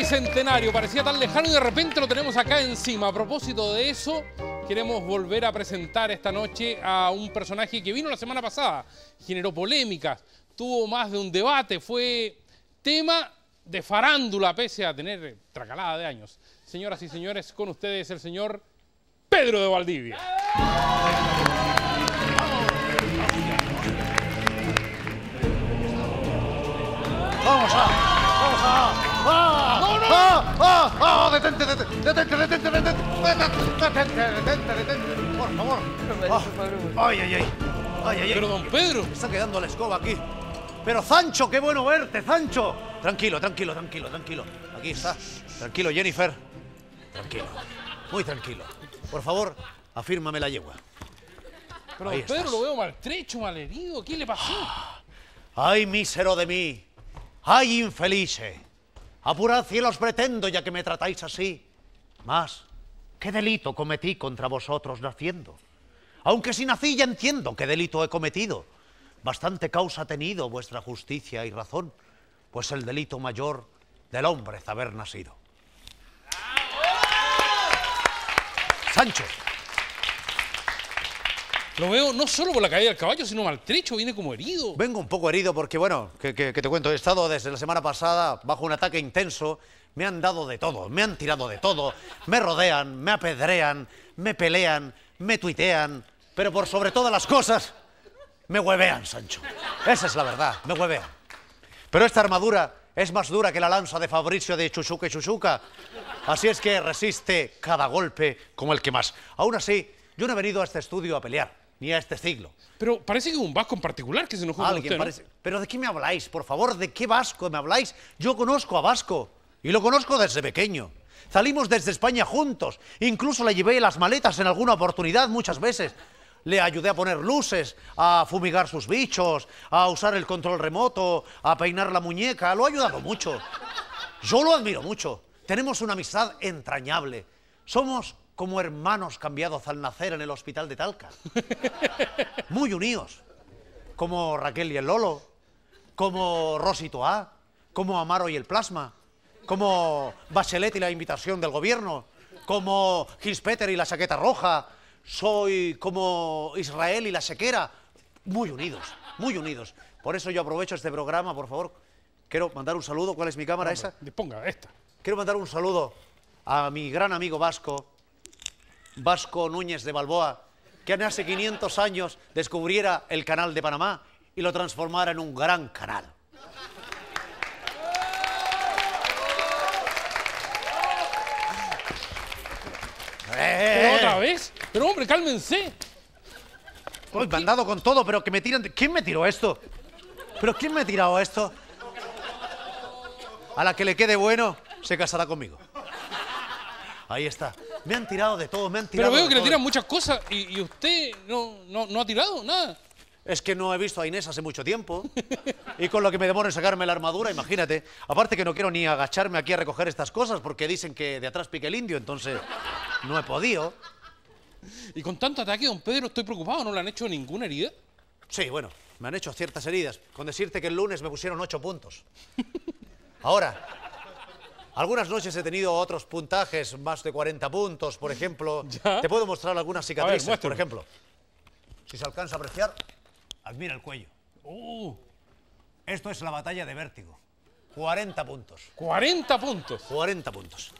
bicentenario, parecía tan lejano y de repente lo tenemos acá encima. A propósito de eso, queremos volver a presentar esta noche a un personaje que vino la semana pasada, generó polémicas, tuvo más de un debate, fue tema de farándula pese a tener tracalada de años. Señoras y señores, con ustedes el señor Pedro de Valdivia. ¡Vamos ¡No! ¡Detente! Por favor. ¡Ay! Pero don Pedro. Me está quedando la escoba aquí. Pero Sancho, qué bueno verte, Sancho. Tranquilo. Aquí está. Tranquilo, Jennifer. Tranquilo. Muy tranquilo. Por favor, afírmame la yegua. Pero don Pedro, lo veo maltrecho, malherido. ¿Qué le pasó? ¡Ay, mísero de mí! ¡Ay, infelice! Apurad cielos pretendo, ya que me tratáis así. Mas, ¿qué delito cometí contra vosotros naciendo? Aunque si nací ya entiendo qué delito he cometido. Bastante causa ha tenido vuestra justicia y razón, pues el delito mayor del hombre es haber nacido. Sancho. Lo veo no solo por la caída del caballo, sino maltrecho, viene como herido. Vengo un poco herido porque, bueno, que te cuento, he estado desde la semana pasada bajo un ataque intenso, me han dado de todo, me han tirado de todo, me rodean, me apedrean, me pelean, me tuitean, pero por sobre todas las cosas, me huevean, Sancho. Esa es la verdad, me huevean. Pero esta armadura es más dura que la lanza de Fabricio de Chuchuca y Chuchuca, así es que resiste cada golpe como el que más. Aún así, yo no he venido a este estudio a pelear, ni a este siglo. Pero parece que es un vasco en particular que se enojó con usted, ¿no? Parece... ¿Pero de qué me habláis, por favor? ¿De qué vasco me habláis? Yo conozco a Vasco, y lo conozco desde pequeño. Salimos desde España juntos, incluso le llevé las maletas en alguna oportunidad muchas veces. Le ayudé a poner luces, a fumigar sus bichos, a usar el control remoto, a peinar la muñeca. Lo ha ayudado mucho. Yo lo admiro mucho. Tenemos una amistad entrañable. Somos como hermanos cambiados al nacer en el hospital de Talca. Muy unidos. Como Raquel y el Lolo, como Rosy Toá, como Amaro y el Plasma, como Bachelet y la invitación del gobierno, como Gispeter y la chaqueta roja. Soy como Israel y la sequera. Muy unidos, muy unidos. Por eso yo aprovecho este programa, por favor. Quiero mandar un saludo. ¿Cuál es mi cámara? Hombre, ¿Esa? Ponga esta. Quiero mandar un saludo a mi gran amigo Vasco, Vasco Núñez de Balboa, que hace 500 años descubriera el canal de Panamá y lo transformara en un gran canal. ¿Pero otra vez? Pero hombre, cálmense. Hoy me han dado con todo, pero que me tiran... ¿Quién me tiró esto? ¿Pero quién me ha tirado esto? A la que le quede bueno, se casará conmigo. Ahí está. Me han tirado de todo, me han tirado. Pero veo que le todo. tiran muchas cosas y usted no ha tirado nada. Es que no he visto a Inés hace mucho tiempo. Y con lo que me demoro en sacarme la armadura, imagínate. Aparte que no quiero ni agacharme aquí a recoger estas cosas porque dicen que de atrás pique el indio, entonces no he podido. Y con tanto ataque, don Pedro, estoy preocupado. ¿No le han hecho ninguna herida? Sí, bueno, me han hecho ciertas heridas. Con decirte que el lunes me pusieron 8 puntos. Ahora, algunas noches he tenido otros puntajes, más de 40 puntos, por ejemplo. ¿Ya? Te puedo mostrar algunas cicatrices, por muéstrame. ejemplo. Si se alcanza a apreciar, admira el cuello. Esto es la batalla de Vértigo. 40 puntos. 40 puntos. 40 puntos.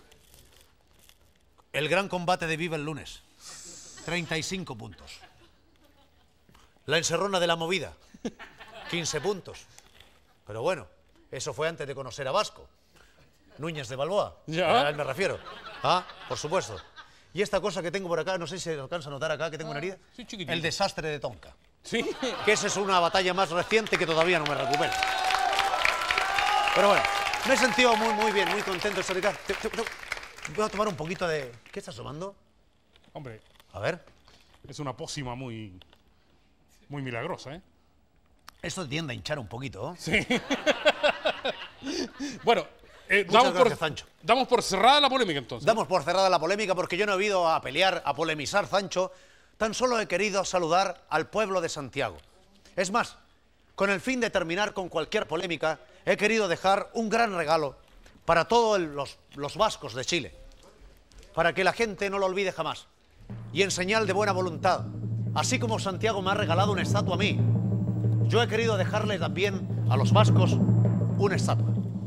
El gran combate de Viva el lunes. 35 puntos. La encerrona de la movida. 15 puntos. Pero bueno, eso fue antes de conocer a Vasco. Núñez de Balboa. Ya. A él me refiero. Ah, por supuesto. Y esta cosa que tengo por acá, no sé si se alcanza a notar acá que tengo una herida. Sí, chiquitito. El desastre de Tonka. Sí. Que esa es una batalla más reciente que todavía no me recupero. Pero bueno, me he sentido muy bien, muy contento de estar acá. Voy a tomar un poquito de... ¿Qué estás tomando? Hombre, A ver. es una pócima muy milagrosa, ¿eh? Esto tiende a hinchar un poquito, ¿eh? Sí. Bueno, Muchas gracias, Sancho. damos por cerrada la polémica, entonces. Damos por cerrada la polémica porque yo no he ido a pelear, a polemizar, Sancho. Tan solo he querido saludar al pueblo de Santiago. Es más, con el fin de terminar con cualquier polémica, he querido dejar un gran regalo para todos los vascos de Chile, para que la gente no lo olvide jamás. Y en señal de buena voluntad, así como Santiago me ha regalado una estatua a mí, yo he querido dejarle también a los vascos una estatua.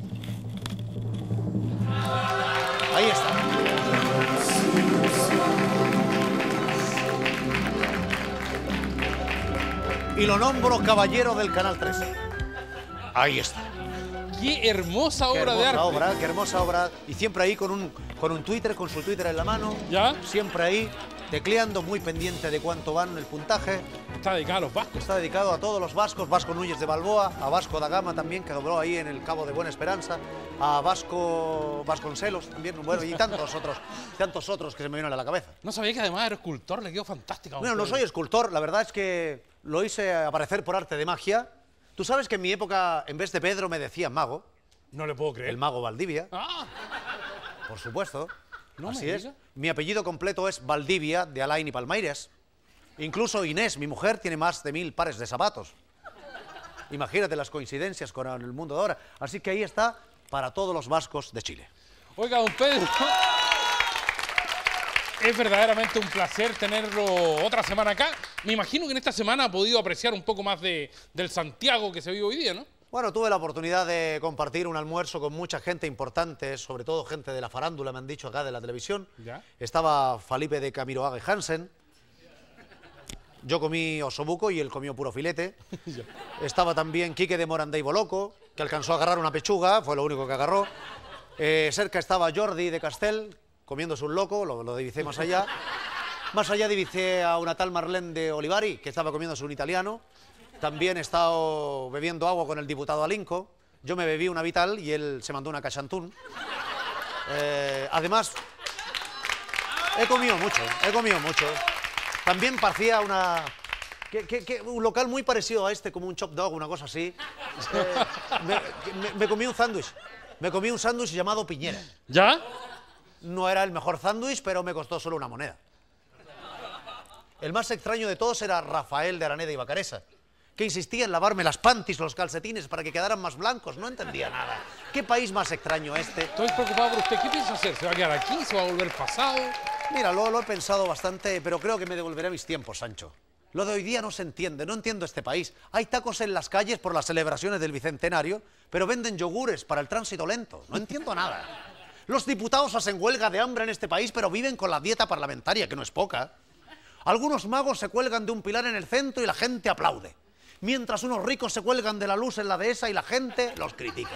Ahí está. Y lo nombro caballero del Canal 13. Ahí está. Qué hermosa obra de arte. Qué hermosa obra. Y siempre ahí con un Twitter, con su Twitter en la mano. ¿Ya? Siempre ahí, tecleando, muy pendiente de cuánto van el puntaje. Está dedicado a los vascos. Está dedicado a todos los vascos, Vasco Núñez de Balboa, a Vasco da Gama también, que dobló ahí en el Cabo de Buena Esperanza, a Vasco Vasconcelos también, bueno, y tantos otros que se me vienen a la cabeza. No sabía que además era escultor, le quedó fantástica. Bueno, no soy escultor, la verdad es que lo hice aparecer por arte de magia. Tú sabes que en mi época, en vez de Pedro, me decían mago. No le puedo creer. El mago Valdivia. Ah, Por supuesto. no Así me es. diga. Mi apellido completo es Valdivia de Alain y Palmaires. Incluso Inés, mi mujer, tiene más de 1000 pares de zapatos. Imagínate las coincidencias con el mundo de ahora. Así que ahí está para todos los vascos de Chile. Oiga, don Pedro, es verdaderamente un placer tenerlo otra semana acá. Me imagino que en esta semana ha podido apreciar un poco más del Santiago que se vive hoy día, ¿no? Bueno, tuve la oportunidad de compartir un almuerzo con mucha gente importante, sobre todo gente de la farándula, me han dicho acá de la televisión. ¿Ya? Estaba Felipe de Camiroaga y Hansen. Yo comí osobuco y él comió puro filete. Estaba también Quique de Morandé y Boloco, que alcanzó a agarrar una pechuga, fue lo único que agarró. Cerca estaba Jordi de Castel, comiéndose un loco, lo divisé más allá. Más allá divisé a una tal Marlene de Olivari, que estaba comiéndose un italiano. También he estado bebiendo agua con el diputado Alinco. Yo me bebí una Vital y él se mandó una Cachantún. Además, he comido mucho. También parecía un local muy parecido a este, como un chop dog, una cosa así. Me comí un sándwich. Me comí un sándwich llamado Piñera. ¿Ya? No era el mejor sándwich, pero me costó solo una moneda. El más extraño de todos era Rafael de Araneda y Bacaresa, que insistía en lavarme las panties, los calcetines, para que quedaran más blancos. No entendía nada. ¿Qué país más extraño este? Estoy preocupado por usted. ¿Qué piensa hacer? ¿Se va a quedar aquí? ¿Se va a volver pasado? Mira, lo he pensado bastante, pero creo que me devolveré a mis tiempos, Sancho. Lo de hoy día no se entiende, no entiendo este país. Hay tacos en las calles por las celebraciones del Bicentenario, pero venden yogures para el tránsito lento. No entiendo nada. Los diputados hacen huelga de hambre en este país, pero viven con la dieta parlamentaria, que no es poca. Algunos magos se cuelgan de un pilar en el centro y la gente aplaude, mientras unos ricos se cuelgan de la luz en la dehesa y la gente los critica.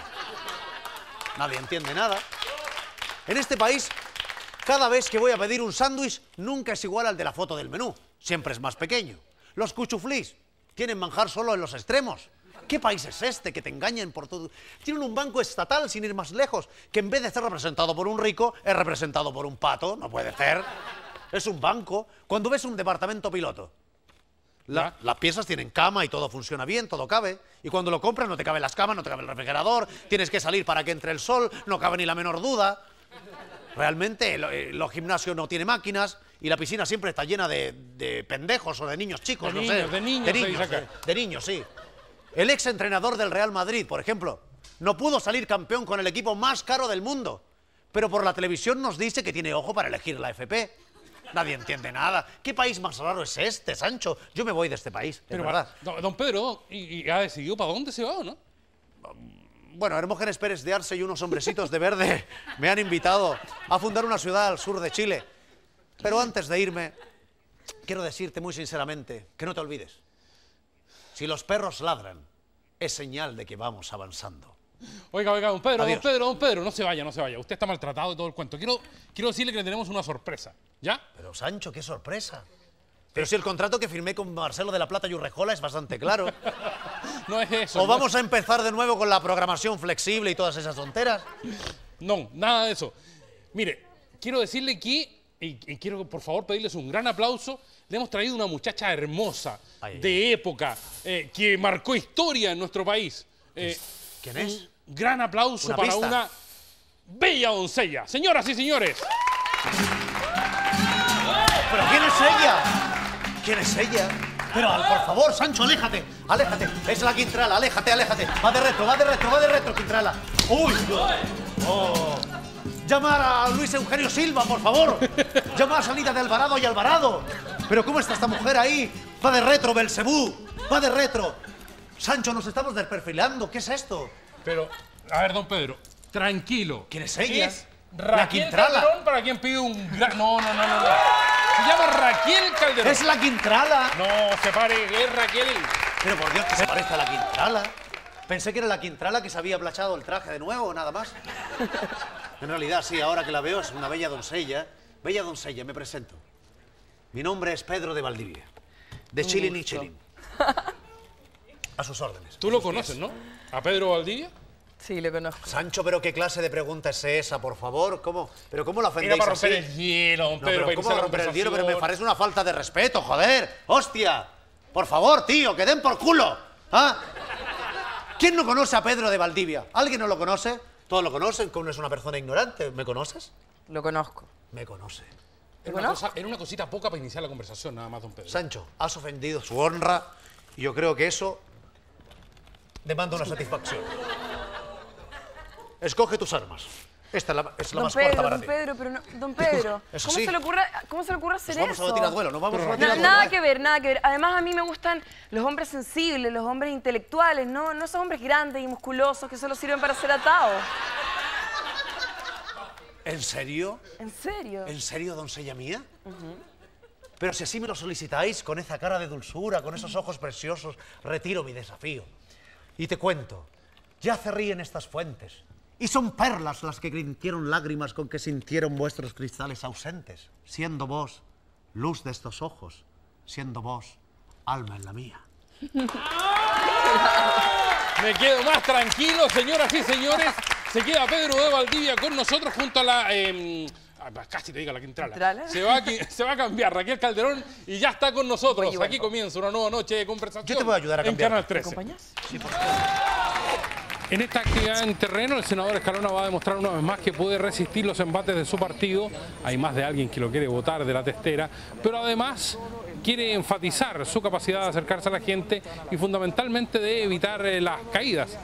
Nadie entiende nada. En este país, cada vez que voy a pedir un sándwich, nunca es igual al de la foto del menú. Siempre es más pequeño. Los cuchuflís tienen manjar solo en los extremos. ¿Qué país es este que te engañan por todo? Tienen un banco estatal, sin ir más lejos, que en vez de ser representado por un rico, es representado por un pato. No puede ser. Es un banco. Cuando ves un departamento piloto, las piezas tienen cama y todo funciona bien, todo cabe. Y cuando lo compras no te caben las camas, no te cabe el refrigerador, tienes que salir para que entre el sol, no cabe ni la menor duda. Realmente los gimnasios no tienen máquinas y la piscina siempre está llena de pendejos o de niños chicos, De no niños, sé. de niños, De niños, sí. El ex entrenador del Real Madrid, por ejemplo, no pudo salir campeón con el equipo más caro del mundo, pero por la televisión nos dice que tiene ojo para elegir la FP. Nadie entiende nada. ¿Qué país más raro es este, Sancho? Yo me voy de este país, es verdad. Don Pedro, ¿y ha decidido para dónde se va o no? Bueno, Hermógenes Pérez de Arce y unos hombrecitos de verde me han invitado a fundar una ciudad al sur de Chile. Pero antes de irme, quiero decirte muy sinceramente que no te olvides. Si los perros ladran, es señal de que vamos avanzando. Oiga, don Pedro, Adiós. don Pedro, no se vaya. Usted está maltratado y todo el cuento. Quiero decirle que le tenemos una sorpresa, ¿ya? Pero, Sancho, qué sorpresa. Pero si el contrato que firmé con Marcelo de la Plata y Urrejola es bastante claro. No es eso. ¿O vamos a empezar de nuevo con la programación flexible y todas esas tonteras? No, nada de eso. Mire, quiero decirle que, y quiero por favor pedirles un gran aplauso, le hemos traído una muchacha hermosa, de época, que marcó historia en nuestro país. ¿Quién es? Un gran aplauso Una para pista. una bella doncella. Señoras y señores. ¿Pero quién es ella? ¿Quién es ella? Pero, por favor, Sancho, aléjate, aléjate. Es la Quintrala, aléjate, aléjate. Va de retro, Quintrala. ¡Uy! Oh, llamar a Luis Eugenio Silva, por favor. Llamar a Salida de Alvarado y Alvarado. Pero ¿cómo está esta mujer ahí? Va de retro, Belcebú. Va de retro. Sancho, nos estamos desperfilando. ¿Qué es esto? Pero, a ver, don Pedro, tranquilo. ¿Quién es ella? Es La Raquel Quintrala. Calderón, para quien pide un gran... No. Se llama Raquel Calderón. Es la Quintrala. No, se pare, es Raquel. Pero por Dios, que se parece a la Quintrala. Pensé que era la Quintrala que se había aplachado el traje de nuevo, nada más. En realidad, sí, ahora que la veo es una bella doncella. Bella doncella, me presento. Mi nombre es Pedro de Valdivia, de Chilin y Chilin. A sus órdenes. Tú lo conoces, ¿no? ¿A Pedro Valdivia? Sí, lo conozco. Sancho, pero ¿qué clase de pregunta es esa, por favor? ¿Cómo? ¿Pero cómo la ofendéis Era para romper así? el hielo, don No, Pedro. pero para ¿cómo iniciar la romper el hielo? Pero me conversación. parece una falta de respeto, joder. ¡Hostia! Por favor, tío, que den por culo. ¿Ah? ¿Quién no conoce a Pedro de Valdivia? ¿Alguien no lo conoce? Todos lo conocen, que uno es una persona ignorante. ¿Me conoces? Lo conozco. Me conoce. Era una cosita poca para iniciar la conversación, nada más, don Pedro. Sancho, has ofendido su honra y yo creo que eso demanda una satisfacción. Escoge tus armas. Esta es la Don más corta para Pedro, don ti. Pedro, pero no, don Pedro, Eso ¿cómo sí. se le ocurre hacer Nos vamos eso? a batir a duelo, nos vamos a batir a duelo. Nada que ver, nada que ver. Además, a mí me gustan los hombres sensibles, los hombres intelectuales, no esos hombres grandes y musculosos que solo sirven para ser atados. ¿En serio? ¿En serio? ¿En serio, doncella mía? Pero si así me lo solicitáis, con esa cara de dulzura, con esos ojos preciosos, retiro mi desafío. Y te cuento, ya se ríen estas fuentes, y son perlas las que grintieron lágrimas con que sintieron vuestros cristales ausentes, siendo vos luz de estos ojos, siendo vos alma en la mía. Me quedo más tranquilo, señoras y señores. Se queda Pedro de Valdivia con nosotros junto a la... casi te digo la Quintrala. ¿Quintrala? Se va a cambiar Raquel Calderón y ya está con nosotros. Oye, bueno. Aquí comienza una nueva noche de conversación. Yo te voy a ayudar a en cambiar. Canal ¿Me 13. acompañas? Sí, por favor. En esta actividad en terreno, el senador Escalona va a demostrar una vez más que puede resistir los embates de su partido. Hay más de alguien que lo quiere votar de la testera, pero además quiere enfatizar su capacidad de acercarse a la gente y fundamentalmente de evitar las caídas.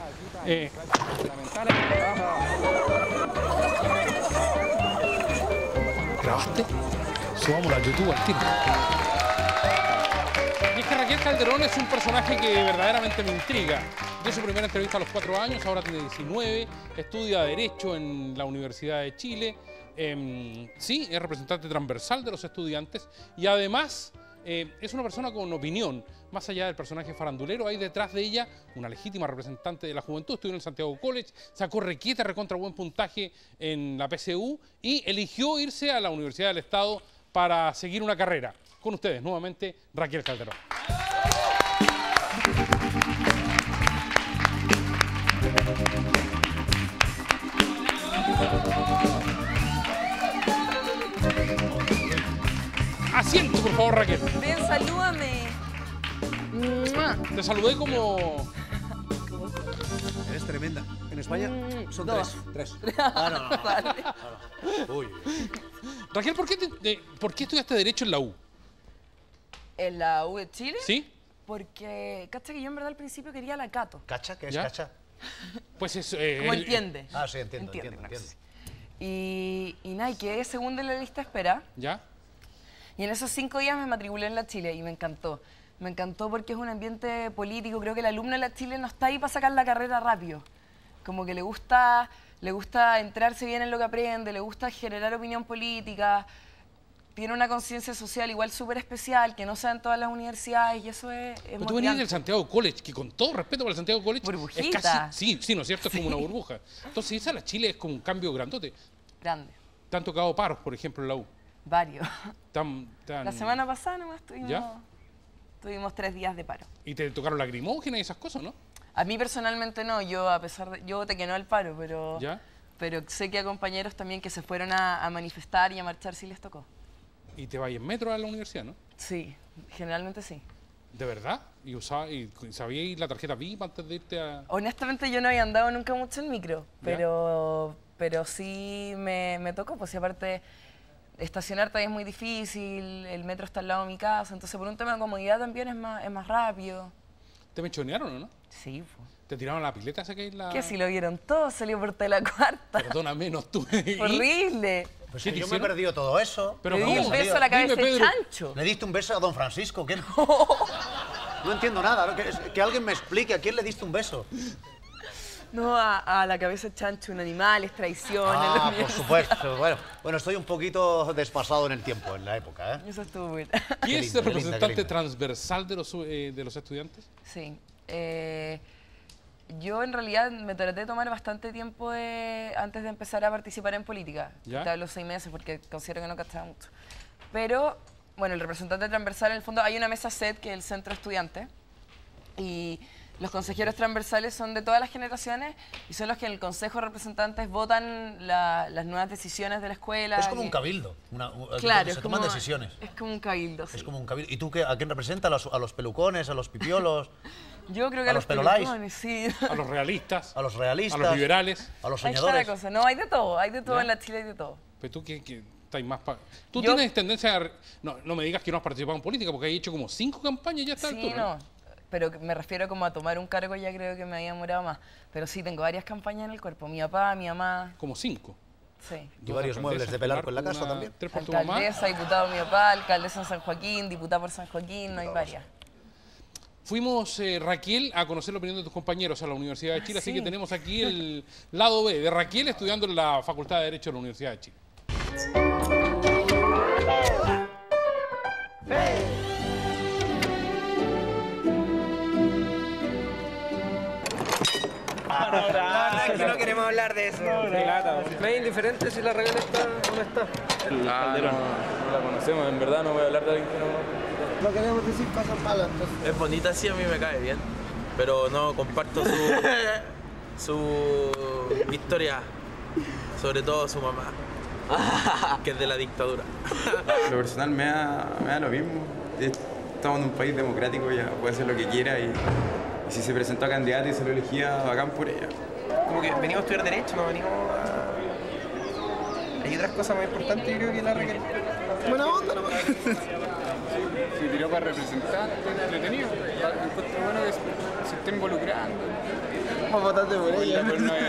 ¿Grabaste? Subámoslo a YouTube al tiro. Y es que Raquel Calderón es un personaje que verdaderamente me intriga. Dio su primera entrevista a los 4 años, ahora tiene 19, estudia Derecho en la Universidad de Chile. Sí, es representante transversal de los estudiantes y además es una persona con opinión. Más allá del personaje farandulero, hay detrás de ella una legítima representante de la juventud. Estudió en el Santiago College, sacó requete, recontra buen puntaje en la PSU y eligió irse a la Universidad del Estado para seguir una carrera. Con ustedes, nuevamente, Raquel Calderón. Asiento, por favor, Raquel. Ven, salúdame. ¡Mua! Te saludé como... Eres tremenda. En España son dos. tres. Ah, no. Vale. Uy. Raquel, ¿por qué estudiaste Derecho en la U? ¿En la U de Chile? ¿Sí? Porque, cacha que yo en verdad al principio quería la Cato. ¿Cacha? ¿Qué es ¿Ya? cacha? Pues es... Como entiende. Ah, sí, entiendo. una cosa así. Y nada, y quedé segunda en la lista de espera. ¿Ya? Y en esos 5 días me matriculé en la Chile y me encantó. Me encantó porque es un ambiente político. Creo que el alumno de la Chile no está ahí para sacar la carrera rápido. Como que le gusta entrarse bien en lo que aprende, le gusta generar opinión política. Tiene una conciencia social igual súper especial, que no se da en todas las universidades, y eso es Pero tú venís motivante. del Santiago College, que con todo respeto para el Santiago College... Burbujita. Es casi... Sí, ¿no es cierto? Es como una burbuja. Entonces, irse a la Chile es como un cambio grandote. Grande, ¿Te han tocado paros, por ejemplo, en la U? varios. La La semana pasada nomás ¿Ya? tuvimos 3 días de paro. Y te tocaron lacrimógenas y esas cosas, ¿no? A mí personalmente no, yo voté que no al paro, ¿Ya? pero sé que a compañeros también que se fueron a manifestar y a marchar sí les tocó. Y te vas en metro a la universidad, ¿no? Sí, generalmente sí. ¿De verdad? ¿Y sabíais la tarjeta VIP antes de irte a...? Honestamente yo no había andado nunca mucho en micro, ¿Ya? pero sí me tocó, pues y aparte estacionar también es muy difícil, el metro está al lado de mi casa, entonces por un tema de comodidad también es más rápido. ¿Te mechonearon o no? Sí, po. ¿Te tiraron a la pileta esa que es la...? Que si lo vieron todos, salió por tela cuarta. Perdóname, no estuve ahí. Horrible. Pues ¿Qué te yo me he hicieron? perdido todo eso. Pero Le di ¿cómo? un beso a la cabeza Dime, de Pedro. chancho. ¿Le diste un beso a don Francisco? ¿Quién? No entiendo nada. ¿No? Que alguien me explique a quién le diste un beso. No, a la cabeza de chancho, un animal, es traición. Ah, es lo por mismo. supuesto. Bueno, estoy un poquito desfasado en el tiempo, en la época, ¿eh? Eso estuvo bueno. ¿Quién es lindo, el qué linda, representante qué linda. transversal de los estudiantes? Sí. Yo en realidad me traté de tomar bastante tiempo antes de empezar a participar en política. ¿Ya? Te hablo 6 meses porque considero que no cachaba mucho. Pero, bueno, el representante transversal, en el fondo, hay una mesa SED, que es el centro estudiante, y los consejeros transversales son de todas las generaciones y son los que en el consejo de representantes votan las nuevas decisiones de la escuela. Es como un cabildo. Claro, se toman decisiones. Es como un cabildo, sí. Es como un cabildo. ¿Y tú a quién representa? ¿A los pelucones, a los pipiolos, Yo creo que a los pelolais? pelucones, sí. A los realistas, a los realistas? a los liberales. ¿A los Ahí está la soñadores? cosa. No, hay de todo ¿Ya? en la Chile, hay de todo. Pero tú que estás más... Tú Yo- tienes tendencia a... No me digas que no has participado en política, porque has hecho como 5 campañas ya a esta Sí, altura. no. Pero me refiero como a tomar un cargo, ya creo que me había demorado más. Pero sí, tengo varias campañas en el cuerpo. Mi papá, mi mamá, Como 5. sí. Y varios muebles de pelar con la casa también. 3 por tu mamá. Alcaldesa, diputado mi papá, alcaldesa en San Joaquín, diputada por San Joaquín, no hay varias. Fuimos, Raquel, a conocer la opinión de tus compañeros a la Universidad de Chile, así sí. que tenemos aquí el lado B de Raquel estudiando en la Facultad de Derecho de la Universidad de Chile. No, es que no queremos hablar de eso. Me es indiferente si la regla está o no está. No la conocemos, en verdad no voy a hablar de alguien que no... No queremos decir cosas malas, entonces. Es bonita, sí, a mí me cae bien, pero no comparto su historia, sobre todo su mamá, que es de la dictadura. Lo personal me da lo mismo. Estamos en un país democrático, ella puede hacer lo que quiera y si se presentó a candidata y se lo elegía, bacán por ella. Como que venimos a estudiar Derecho, no venimos a... Hay otras cosas más importantes, yo creo que la requerimos. Buena onda, nomás. Si tiró para representante, entretenido. Encuentro bueno que se esté involucrando. Vamos a votar por ella.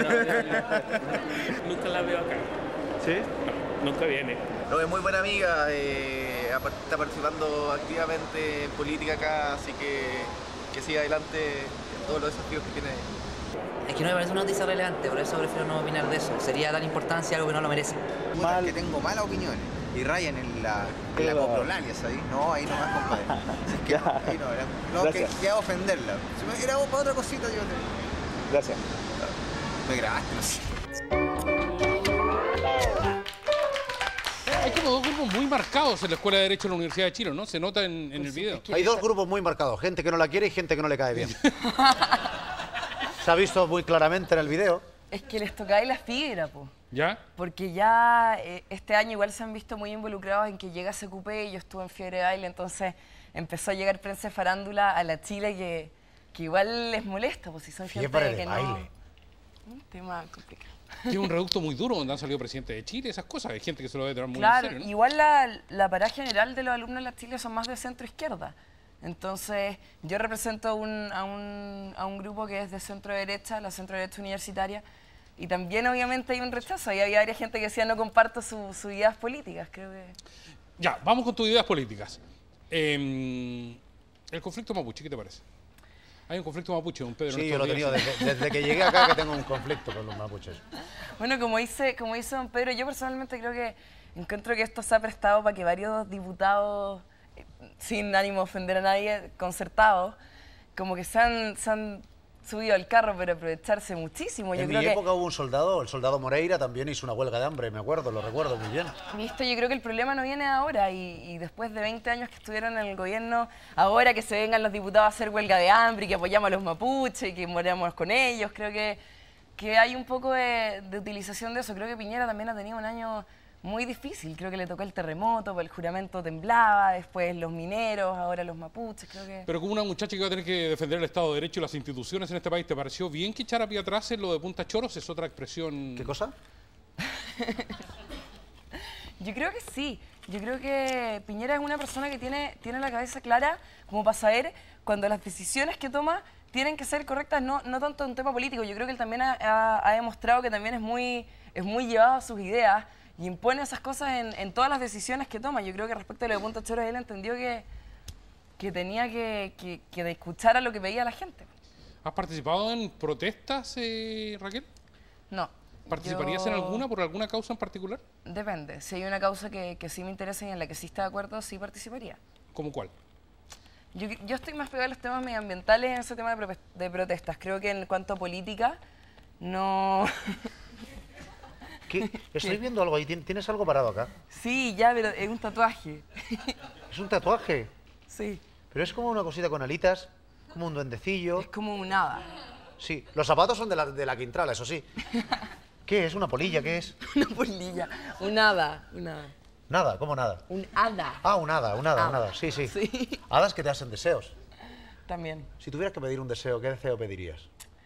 Nunca la veo acá. ¿Sí? No, nunca viene. No, es muy buena amiga, está participando activamente en política acá, así que siga adelante en todos los desafíos que tiene. Es que no me parece una noticia relevante, por eso prefiero no opinar de eso. Sería tan importancia algo que no lo merece. Que tengo malas opiniones y rayan en la coprolalia, ¿sabes? No, ahí nomás, compadre. Si es que no, ahí no, que a ofenderla. Si me era para otra cosita, yo te... Gracias. Me grabaste, no sé. Hay como 2 grupos muy marcados en la Escuela de Derecho de la Universidad de Chile, ¿no? Se nota en el video. Hay 2 grupos muy marcados, gente que no la quiere y gente que no le cae bien. Se ha visto muy claramente en el video. Es que les tocáis la fibra, po. ¿Ya? Porque ya este año igual se han visto muy involucrados en que llega CQP y yo estuve en Fiebre de Baile, entonces empezó a llegar prensa de farándula a la Chile que igual les molesta, pues si son gente Fiebre que de no... Baile. Un tema complicado. Tiene un reducto muy duro donde han salido presidentes de Chile, esas cosas. Hay gente que se lo debe tomar muy Claro, en serio, ¿no? igual la parada general de los alumnos de la Chile son más de centro-izquierda. Entonces, yo represento a un grupo que es de centro-derecha, la centro-derecha universitaria, y también obviamente hay un rechazo. Ahí había varias gente que decía no comparto sus ideas políticas, creo que... Ya, vamos con tus ideas políticas. El conflicto mapuche, ¿qué te parece? Hay un conflicto mapuche, don Pedro. Sí, en yo lo he estos tenido días. desde que llegué acá, que tengo un conflicto con los mapuches. Bueno, como dice don Pedro, yo personalmente creo que encuentro que esto se ha prestado para que varios diputados, sin ánimo de ofender a nadie, concertados, como que se han subido al carro para aprovecharse muchísimo. En mi época hubo un soldado, el soldado Moreira, también hizo una huelga de hambre, me acuerdo, lo recuerdo muy bien. ¿Viste? Yo creo que el problema no viene ahora y después de 20 años que estuvieron en el gobierno, ahora que se vengan los diputados a hacer huelga de hambre y que apoyamos a los mapuches y que moramos con ellos, creo que hay un poco de utilización de eso. Creo que Piñera también ha tenido un año muy difícil. Creo que le tocó el terremoto, el juramento temblaba, después los mineros, ahora los mapuches, creo que... Pero como una muchacha que va a tener que defender el Estado de Derecho y las instituciones en este país, ¿te pareció bien que echara pie atrás en lo de Punta Choros? Es otra expresión... ¿Qué cosa? Yo creo que sí. Yo creo que Piñera es una persona que tiene la cabeza clara como para saber cuando las decisiones que toma tienen que ser correctas, no tanto en un tema político. Yo creo que él también ha demostrado que también es muy llevado a sus ideas y impone esas cosas en todas las decisiones que toma. Yo creo que respecto a lo de Punta Choro, él entendió que tenía que escuchar a lo que veía la gente. ¿Has participado en protestas, Raquel? No. ¿Participarías en alguna por alguna causa en particular? Depende. Si hay una causa que sí me interesa y en la que sí está de acuerdo, sí participaría. ¿Cómo cuál? Yo estoy más pegada a los temas medioambientales en ese tema de protestas. Creo que en cuanto a política, no... ¿Qué? Estoy viendo algo ahí. ¿Tienes algo parado acá? Sí, ya, pero es un tatuaje. ¿Es un tatuaje? Sí. Pero es como una cosita con alitas, como un duendecillo. Es como un hada. Sí, los zapatos son de la Quintrala, eso sí. ¿Qué es? ¿Una polilla? ¿Qué es? Una polilla. Un hada. Nada, ¿cómo nada? Un hada. Ah, un hada. Sí. Hadas que te hacen deseos. También. Si tuvieras que pedir un deseo, ¿qué deseo pedirías?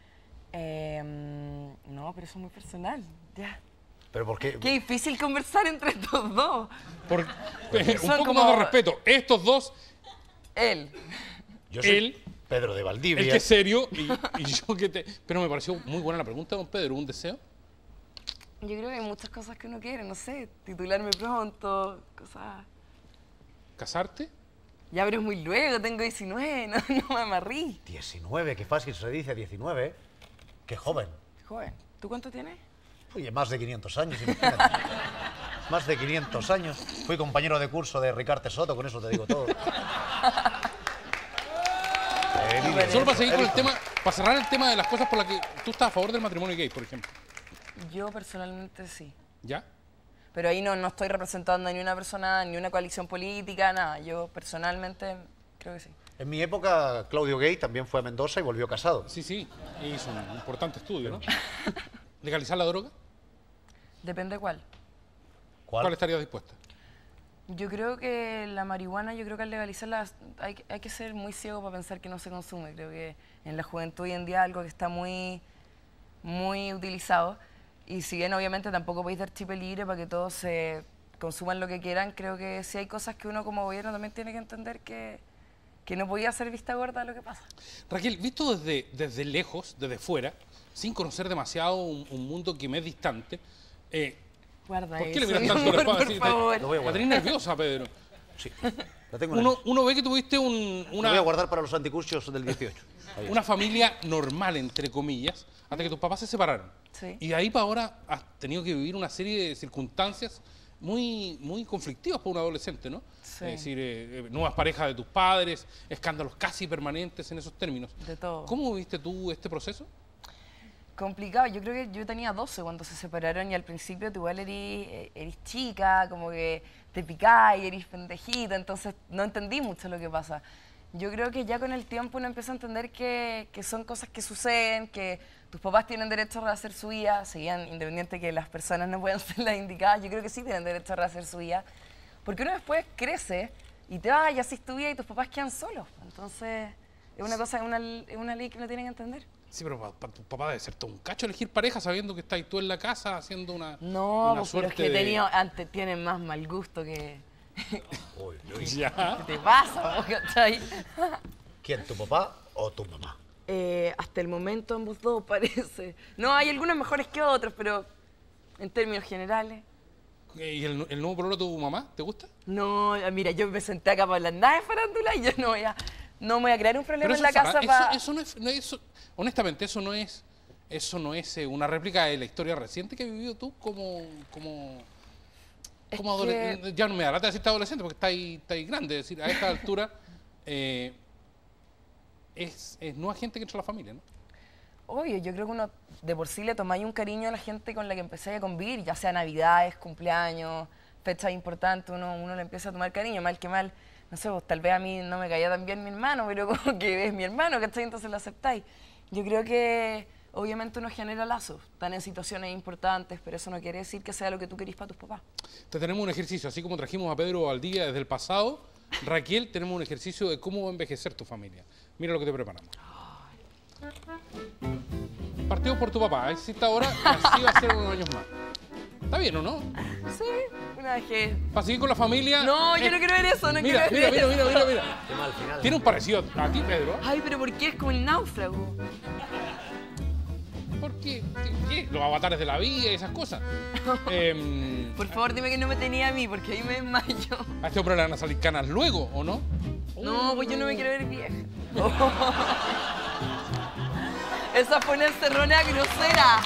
No, pero eso es muy personal. Ya. ¿Pero por qué? Qué difícil conversar entre estos dos. Un poco más de respeto. Estos dos... Él. Yo soy Pedro de Valdivia. El que es serio y yo que te... Pero me pareció muy buena la pregunta, don Pedro. ¿Un deseo? Yo creo que hay muchas cosas que uno quiere, no sé, titularme pronto, cosas... ¿Casarte? Ya, pero es muy luego, tengo 19, no me amarrí. 19, qué fácil se dice, 19. Qué joven. Joven. ¿Tú cuánto tienes? Oye, más de 500 años, imagínate. Más de 500 años. Fui compañero de curso de Ricarte Soto, con eso te digo todo. Solo para seguir con el tema, para cerrar el tema de las cosas por las que tú estás a favor del matrimonio gay, por ejemplo. Yo personalmente sí. ¿Ya? Pero ahí no estoy representando a ni una persona, ni una coalición política, nada. Yo personalmente creo que sí. En mi época, Claudio Gay también fue a Mendoza y volvió casado. Sí, hizo un importante estudio, ¿no? ¿Legalizar la droga? Depende cuál. ¿Cuál estarías dispuesta? Yo creo que la marihuana, al legalizarla hay que ser muy ciego para pensar que no se consume. Creo que en la juventud hoy en día algo que está muy utilizado. Y si bien obviamente tampoco podéis dar chip libre para que todos se consuman lo que quieran, creo que sí hay cosas que uno como gobierno también tiene que entender que no podía ser vista gorda lo que pasa. Raquel, visto desde lejos, desde fuera, sin conocer demasiado un mundo que me es distante, guarda ¿por qué le miras tanto la espada? Por favor. La tenés nerviosa, Pedro. Sí, la tengo uno ve que tuviste una... Lo voy a guardar para los anticursos del 18. Una familia normal, entre comillas, hasta que tus papás se separaron. Sí. Y de ahí para ahora has tenido que vivir una serie de circunstancias muy conflictivas para un adolescente, ¿no? Sí. Es decir, nuevas parejas de tus padres, escándalos casi permanentes en esos términos. De todo. ¿Cómo viste tú este proceso? Complicado. Yo creo que yo tenía 12 cuando se separaron y al principio tú igual eres chica, como que te picás y eres pendejita, entonces no entendí mucho lo que pasa. Yo creo que ya con el tiempo uno empieza a entender que son cosas que suceden, que tus papás tienen derecho a rehacer su vida, seguían independiente que las personas no puedan ser las indicadas, yo creo que sí tienen derecho a rehacer su vida, porque uno después crece y te vas y haces tu vida y tus papás quedan solos. Entonces es una cosa, es una ley que no tienen que entender. Sí, pero para tu papá debe ser todo un cacho elegir pareja sabiendo que estás tú en la casa haciendo una No, suerte pero es que antes tienen más mal gusto que... ¿Ya? ¿Qué te pasa, cachai? ¿Quién, tu papá o tu mamá? Hasta el momento ambos dos parece. No, hay algunos mejores que otros, pero en términos generales. ¿Y el nuevo pololo de tu mamá? ¿Te gusta? No, mira, yo me senté acá para hablar nada de farándula y yo no me voy a crear un problema en la casa para... Honestamente, eso no es una réplica de la historia reciente que has vivido tú como adolescente. Ya no me da lata decirte adolescente porque estáis grande. Es decir, a esta altura es nueva gente que entra a la familia, ¿no? Obvio, yo creo que uno de por sí le tomáis un cariño a la gente con la que empecé a convivir, ya sea navidades, cumpleaños, fechas importantes, uno le empieza a tomar cariño, mal que mal. No sé, pues tal vez a mí no me caía tan bien mi hermano, pero como que es mi hermano, ¿cachai? Entonces lo aceptáis. Yo creo que obviamente uno genera lazos, están en situaciones importantes, pero eso no quiere decir que sea lo que tú querís para tus papás. Te tenemos un ejercicio, así como trajimos a Pedro Valdivia desde el pasado, Raquel, tenemos un ejercicio de cómo va a envejecer tu familia. Mira lo que te preparamos. Partido por tu papá, a esta hora así va a ser unos años más. ¿Está bien o no? Sí, personaje. Para seguir con la familia. No, yo no quiero ver eso, no mira, quiero ver mira, eso. mira, mira. Qué mal final. Tiene un parecido a ti, Pedro. Ay, pero ¿por qué es como el náufrago? ¿Por qué? ¿Qué? Los avatares de la vida y esas cosas. Por favor, dime que no me tenía a mí, porque ahí me desmayo. A este hombre le van a salir canas luego, ¿o no? No, pues yo no me quiero ver vieja. Esa fue una encerrona grosera.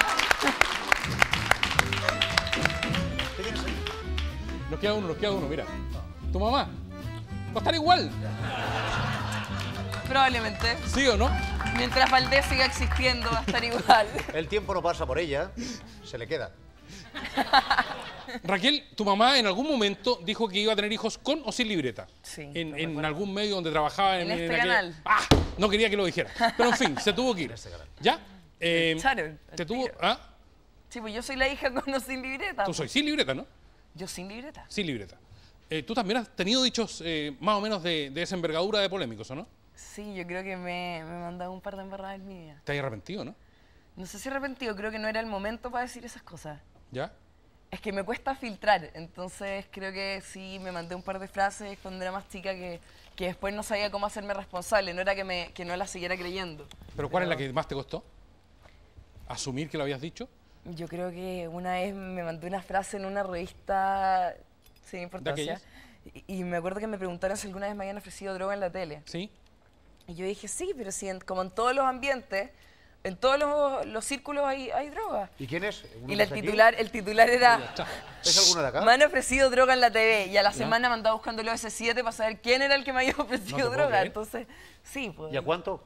Nos queda uno, mira. Tu mamá. Va a estar igual. Probablemente. ¿Sí o no? Mientras Valdés siga existiendo, va a estar igual. El tiempo no pasa por ella, se le queda. Raquel, tu mamá en algún momento dijo que iba a tener hijos con o sin libreta. Sí. En algún medio donde trabajaba En este aquella- canal. ¡Ah! No quería que lo dijera. Pero en fin, se tuvo que ir. ¿Ya? Echaron, ¿Te al tuvo? tiro. ¿Ah? Sí, pues yo soy la hija con o sin libreta. Tú soy sin libreta, ¿no? Yo sin libreta. Sin libreta. Tú también has tenido dichos más o menos de esa envergadura de polémicos, ¿o no? Sí, yo creo que me he mandado un par de embarradas en mi vida. ¿Te has arrepentido, no? No sé si arrepentido, creo que no era el momento para decir esas cosas. ¿Ya? Es que me cuesta filtrar, entonces creo que sí me mandé un par de frases cuando era más chica que después no sabía cómo hacerme responsable, no era que no las siguiera creyendo. ¿Pero cuál es la que más te costó? ¿Asumir que lo habías dicho? Yo creo que una vez me mandé una frase en una revista sin importancia y me acuerdo que me preguntaron si alguna vez me habían ofrecido droga en la tele. Sí. Y yo dije, sí, pero sí, como en todos los ambientes, en todos los círculos hay droga. ¿Y quién es? Y el titular era, ¿Es alguno de acá? me han ofrecido droga en la TV. Y a la semana me andaba buscando los S7 para saber quién era el que me había ofrecido puedo droga. creer. Entonces, sí, pues. ¿Y a cuánto?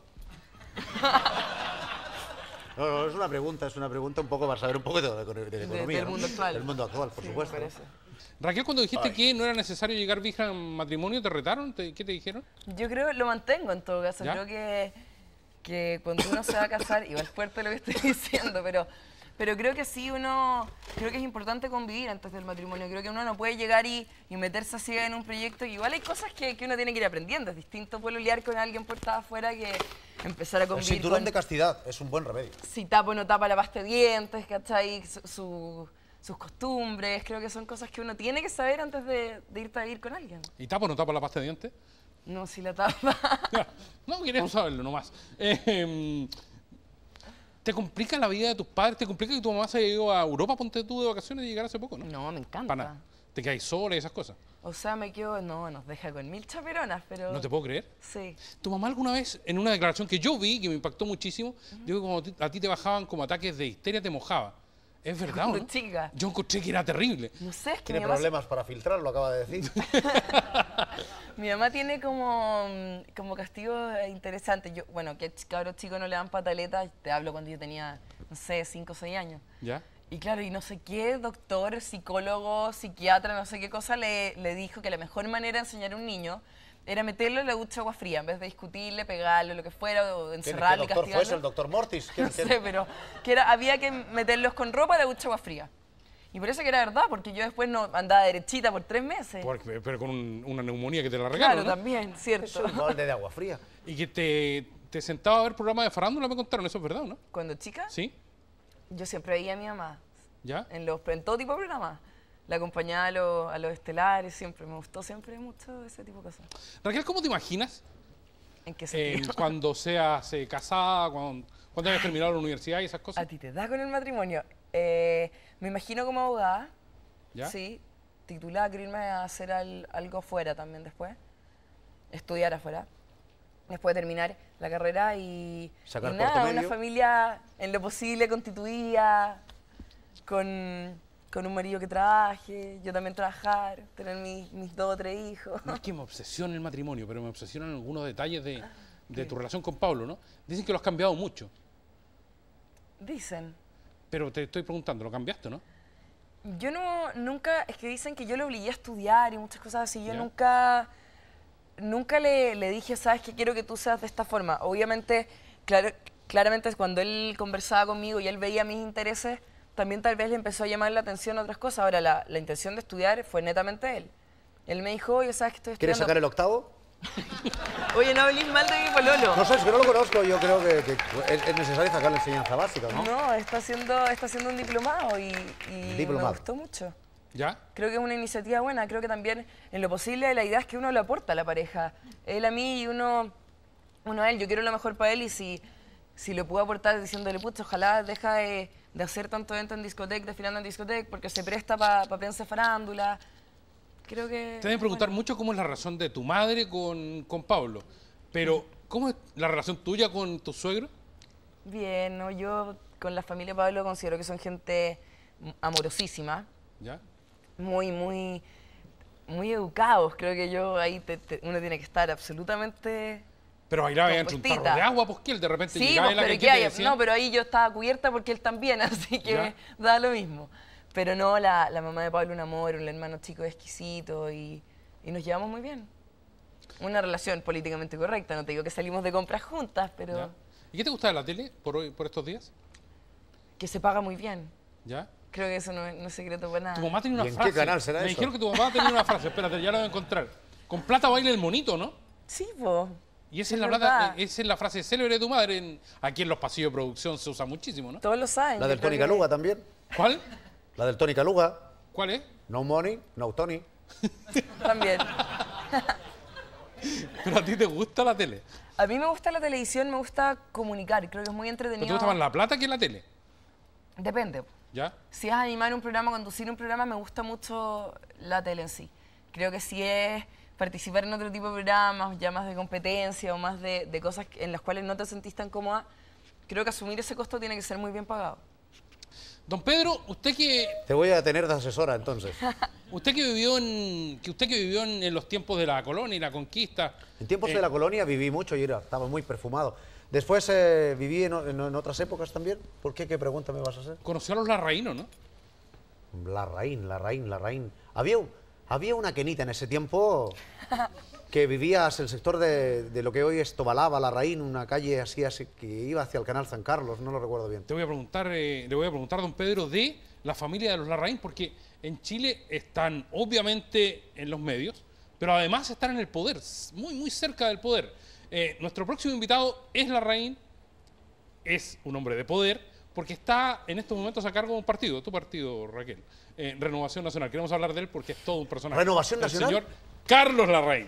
No, es una pregunta un poco para saber un poco de economía. Del mundo actual. Del mundo actual, por Sí, supuesto. me parece. Raquel, cuando dijiste que no era necesario llegar virgen al matrimonio, ¿te retaron? ¿Qué te dijeron? Yo creo, lo mantengo en todo caso. ¿Ya? Creo que cuando uno se va a casar, igual fuerte lo que estoy diciendo, pero creo que sí creo que es importante convivir antes del matrimonio. Creo que uno no puede llegar y meterse así en un proyecto. Y igual hay cosas que uno tiene que ir aprendiendo. Es distinto pololear con alguien puertas afuera que empezar a El convivir cinturón con... de castidad es un buen remedio. Si tapa o no tapa la pasta de dientes, ¿cachai? Sus costumbres. Creo que son cosas que uno tiene que saber antes de irte a vivir con alguien. ¿Y tapa o no tapa la pasta de dientes? No, si la tapa. No, queremos saberlo nomás. ¿Te complica la vida de tus padres? ¿Te complica que tu mamá se haya ido a Europa, ponte tú de vacaciones y llegar hace poco, no? No, me encanta. Para nada. ¿Te quedas sola y esas cosas? O sea, me quedo... No, nos deja con 1000 chaperonas, pero... ¿No te puedo creer? Sí. Tu mamá alguna vez, en una declaración que yo vi, que me impactó muchísimo, dijo que como a ti te bajaban como ataques de histeria, te mojaba. ¿Es verdad o Cuando no? chica. Yo encontré que era terrible. No sé, es que Tiene mi mamá... problemas para filtrar, lo acaba de decir. Mi mamá tiene como castigos interesantes. Bueno, que cabros chicos no le dan pataletas, te hablo cuando yo tenía, no sé, 5 o 6 años. ¿Ya? Y claro, y no sé qué doctor, psicólogo, psiquiatra, no sé qué cosa le dijo que la mejor manera de enseñar a un niño era meterlo en la ducha de agua fría, en vez de discutirle, pegarlo, lo que fuera, o encerrarlo y ¿Qué doctor castigarlo. fue ese? ¿El doctor Mortis? No sé, pero había que meterlos con ropa a la ducha de agua fría. Y parece que era verdad, porque yo después no andaba derechita por 3 meses. Pero con una neumonía que te la regalaron, Claro, ¿no? también, cierto. Es un balde de agua fría. Y que te sentaba a ver programas de farándula, me contaron, ¿eso es verdad o no? Cuando chica, ¿Sí? yo siempre veía a mi mamá ¿Ya? en todo tipo de programas. La acompañaba a los estelares, siempre. Me gustó siempre mucho ese tipo de cosas. Raquel, ¿cómo te imaginas ¿En qué sentido? cuando seas casada, cuando hayas terminado la universidad y esas cosas? ¿A ti te da con el matrimonio? Me imagino como abogada, ¿Ya? sí, titulada, quiero irme a hacer algo afuera también después, estudiar afuera, después de terminar la carrera y Sacar nada, cuarto una medio. familia en lo posible constituida, con un marido que trabaje, yo también trabajar, tener mis 2 o 3 hijos. No es que me obsesione el matrimonio, pero me obsesionan algunos detalles de tu relación con Pablo, ¿no? Dicen que lo has cambiado mucho, Dicen. pero te estoy preguntando, ¿lo cambiaste o no? Yo nunca, es que dicen que yo lo obligué a estudiar y muchas cosas así. Yo Ya. nunca le dije, sabes que quiero que tú seas de esta forma. Obviamente, claramente cuando él conversaba conmigo y él veía mis intereses, también tal vez le empezó a llamar la atención a otras cosas. Ahora, la intención de estudiar fue netamente él. Él me dijo, oye, sabes que estoy ¿Quieres estudiando. sacar el octavo? Oye, no hablís mal de mi pololo. No sé, es que no lo conozco. Yo creo que es necesario sacar la enseñanza básica, ¿no? No, está haciendo un diplomado y me Diplomado. gustó mucho. ¿Ya? Creo que es una iniciativa buena. Creo que también, en lo posible, la idea es que uno le aporta a la pareja. Él a mí y uno a él. Yo quiero lo mejor para él y si lo puedo aportar diciéndole, pucha, ojalá deja de hacer tanto evento en discoteca, desfilando en discoteca, porque se presta para prensa de farándula. Creo que... Te deben preguntar mucho cómo es la relación de tu madre con Pablo, pero ¿cómo es la relación tuya con tu suegro? Bien, ¿no? Yo con la familia Pablo considero que son gente amorosísima. ¿Ya? Muy educados. Creo que ahí uno tiene que estar absolutamente... Pero bailaba entre un tarro de agua, pues que él de repente sí, llegaba pues, en la pero canchita y ¿qué hay? decía... No, pero ahí yo estaba cubierta porque él también, así que ¿Ya? da lo mismo. Pero no, la mamá de Pablo un amor, un hermano chico exquisito y nos llevamos muy bien. Una relación políticamente correcta, no te digo que salimos de compras juntas, pero... ¿Ya? ¿Y qué te gusta de la tele por estos días? Que se paga muy bien. ¿Ya? Creo que eso no es secreto para nada. Tu mamá tenía una ¿Y en frase. qué canal será Me eso? dijeron que tu mamá tenía una frase, espérate, ya la voy a encontrar. Con plata baila el monito, ¿no? Sí, po. Y esa es la frase célebre de tu madre. Aquí en los pasillos de producción se usa muchísimo, ¿no? Todos lo saben. La del Tony Caluga también. ¿Cuál? La del Tony Caluga. ¿Cuál es? No money, no Tony. También. ¿Pero a ti te gusta la tele? A mí me gusta la televisión, me gusta comunicar, creo que es muy ¿Pero entretenido. te gusta más la plata que la tele? Depende. ¿Ya? Si es animar un programa, conducir un programa, me gusta mucho la tele en sí. Creo que si es participar en otro tipo de programas, ya más de competencia o más de cosas en las cuales no te sentís tan cómoda, creo que asumir ese costo tiene que ser muy bien pagado. Don Pedro, usted que Te voy a tener de asesora entonces. usted que vivió en los tiempos de la colonia y la conquista. En tiempos de la colonia viví mucho y estaba muy perfumado. Después viví en otras épocas también. ¿Por qué? ¿Qué pregunta me vas a hacer? Conoció a los larraínos, ¿no? Larraín. Había una quenita en ese tiempo que vivías el sector de lo que hoy es Tobalaba, Larraín, una calle así que iba hacia el canal San Carlos, no lo recuerdo bien. Le voy a preguntar, don Pedro, de la familia de los Larraín, porque en Chile están obviamente en los medios, pero además están en el poder, muy cerca del poder. Nuestro próximo invitado es Larraín, es un hombre de poder, porque está en estos momentos a cargo de un partido, tu partido, Raquel, Renovación Nacional. Queremos hablar de él porque es todo un personaje. ¿Renovación Nacional? El señor Carlos Larraín.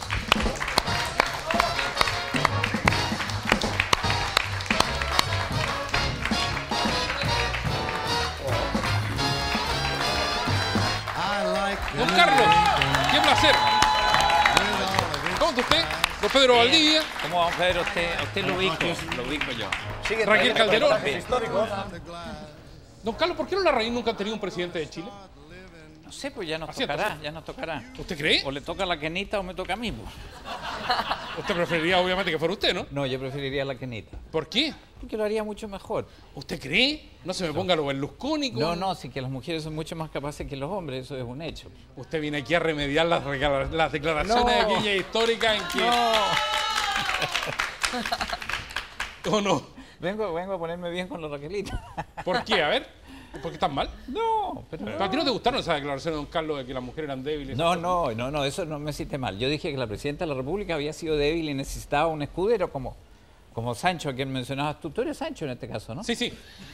Don Carlos, qué placer. ¿Cómo está usted? Don Pedro Valdivia. ¿Cómo va, Pedro? Usted lo ubico yo. Raquel Calderón. Históricos. Don Carlos, ¿por qué los Larraín nunca han tenido un presidente de Chile? No sé, pues ya nos Así es, tocará, ya nos tocará. ¿Usted cree? O le toca a la Kenita o me toca a mí, pues. Usted preferiría obviamente que fuera usted, ¿no? No, yo preferiría a la Kenita. ¿Por qué? Porque lo haría mucho mejor. ¿Usted cree? No se me ponga lo Berlusconi. No, sí que las mujeres son mucho más capaces que los hombres, eso es un hecho. Usted viene aquí a remediar las declaraciones de aquella histórica en que... ¿O no? Vengo a ponerme bien con la Raquelita. ¿Por qué? A ver. ¿Por qué están mal? No, pero... ¿A ti no te gustaron esas declaraciones de don Carlos de que las mujeres eran débiles? No, eso no me siente mal. Yo dije que la presidenta de la República había sido débil y necesitaba un escudero como Sancho, a quien mencionabas tú. Tú eres Sancho en este caso, ¿no? Sí.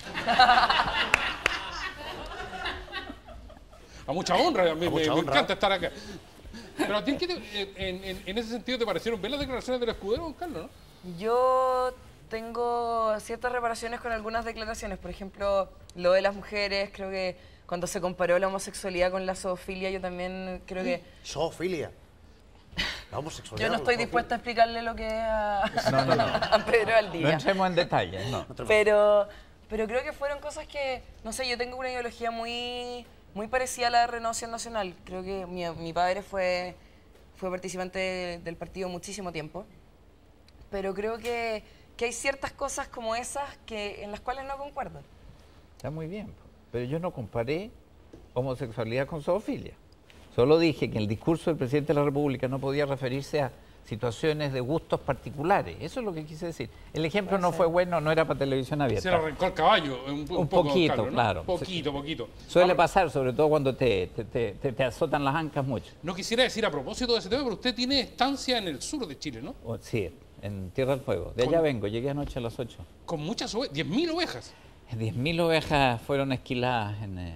A mucha honra, me encanta estar acá. Pero a ti, en ese sentido, ¿te parecieron bien las declaraciones del escudero, don Carlos, no? Yo tengo ciertas reparaciones con algunas declaraciones. Por ejemplo, lo de las mujeres, creo que cuando se comparó la homosexualidad con la zoofilia, yo también creo que... ¿Zoofilia? La homosexualidad. Yo no estoy dispuesta a explicarle lo que es a Pedro Valdivia. No entremos en detalles, no. Pero creo que fueron cosas que, no sé, yo tengo una ideología muy parecida a la de Renovación Nacional. Creo que mi padre fue participante del partido muchísimo tiempo. Pero creo que hay ciertas cosas como esas en las cuales no concuerdo. Está muy bien, pero yo no comparé homosexualidad con zoofilia. Solo dije que el discurso del presidente de la República no podía referirse a situaciones de gustos particulares. Eso es lo que quise decir. El ejemplo no fue bueno, no era para televisión abierta. Se le arrancó el caballo un poco, poquito, Carlos, ¿no? claro. Poquito. Suele pasar, sobre todo cuando te azotan las ancas mucho. No quisiera decir a propósito de ese tema, pero usted tiene estancia en el sur de Chile, ¿no? Sí, en Tierra del Fuego. De allá vengo, llegué anoche a las 8. Con muchas ovejas, 10.000 ovejas. 10.000 ovejas fueron esquiladas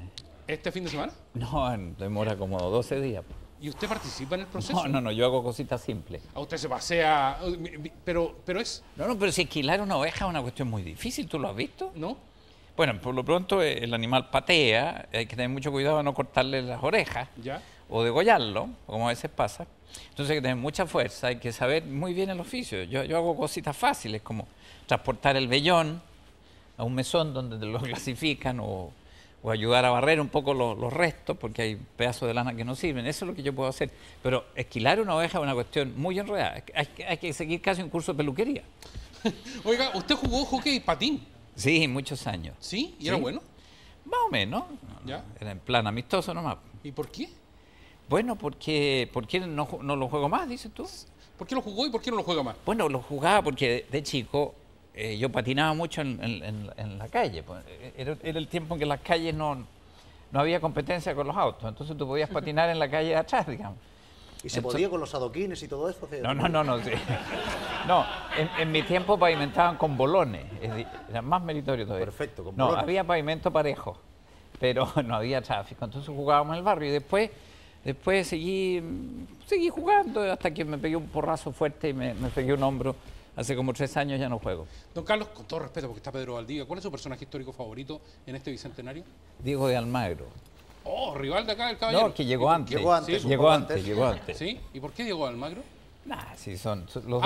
¿Este fin de semana? No, demora como 12 días. ¿Y usted participa en el proceso? No, yo hago cositas simples. ¿A usted se pasea? Pero es... No, pero si esquilar una oveja es una cuestión muy difícil, ¿tú lo has visto? No. Bueno, por lo pronto el animal patea, hay que tener mucho cuidado de no cortarle las orejas. ¿Ya? O degollarlo, como a veces pasa. Entonces hay que tener mucha fuerza, hay que saber muy bien el oficio. Yo hago cositas fáciles, como transportar el vellón a un mesón donde te lo clasifican o ayudar a barrer un poco los restos, porque hay pedazos de lana que no sirven. Eso es lo que yo puedo hacer. Pero esquilar una oveja es una cuestión muy enredada. Hay que seguir casi un curso de peluquería. Oiga, ¿usted jugó hockey y patín? Sí, muchos años. ¿Sí? ¿Y era bueno? Más o menos. ¿Ya? Era en plan amistoso nomás. ¿Y por qué? Bueno, ¿por qué no lo juego más, dices tú? ¿Por qué lo jugó y por qué no lo juega más? Bueno, lo jugaba porque de chico yo patinaba mucho en la calle. Pues. Era el tiempo en que en las calles no había competencia con los autos. Entonces tú podías patinar en la calle de atrás, digamos. ¿Y se podía con los adoquines y todo eso? No. Sí. No, en mi tiempo pavimentaban con bolones. Era más meritorio todavía. Perfecto, con No, bolones. había pavimento parejo, pero no había tráfico. Entonces jugábamos en el barrio y después seguí jugando hasta que me pegué un porrazo fuerte y me pegué un hombro. Hace como 3 años ya no juego. Don Carlos, con todo respeto, porque está Pedro Valdivia, ¿cuál es su personaje histórico favorito en este bicentenario? Diego de Almagro. Oh, rival de acá del caballero. No, que llegó antes. Llegó antes. ¿Sí? ¿Y por qué llegó Almagro? Sí, los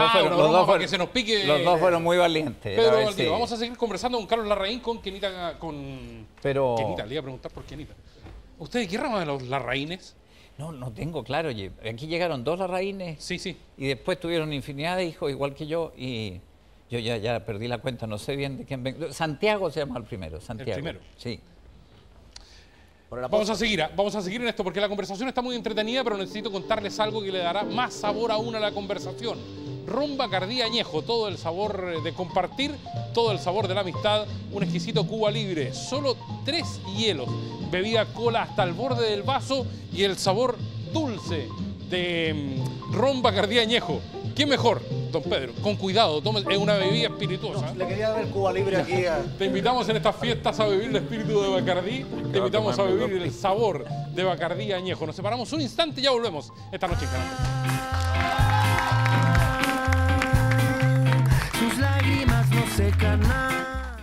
dos fueron muy valientes. Pedro Valdivia, vamos a seguir conversando con Carlos Larraín, con Kenita, Kenita, le iba a preguntar por Kenita. ¿Usted de qué rama de los Larraínes? No tengo claro. Oye, aquí llegaron 2 Larraínes. Sí. Y después tuvieron infinidad de hijos, igual que yo, y yo ya perdí la cuenta, no sé bien de quién vengo. Santiago se llama el primero, Santiago. ¿El primero? Sí. Vamos a seguir en esto, porque la conversación está muy entretenida, pero necesito contarles algo que le dará más sabor aún a la conversación. Ron Bacardí Añejo, todo el sabor de compartir, todo el sabor de la amistad, un exquisito Cuba Libre, solo 3 hielos, bebida cola hasta el borde del vaso y el sabor dulce de Ron Bacardí Añejo. ¿Qué mejor, don Pedro? Con cuidado, es una bebida espirituosa. Le quería dar Cuba Libre aquí a... Te invitamos en estas fiestas a vivir el espíritu de Bacardí, te invitamos a vivir el sabor de Bacardí Añejo. Nos separamos un instante y ya volvemos esta noche en Canal. Sus lágrimas no secan nada.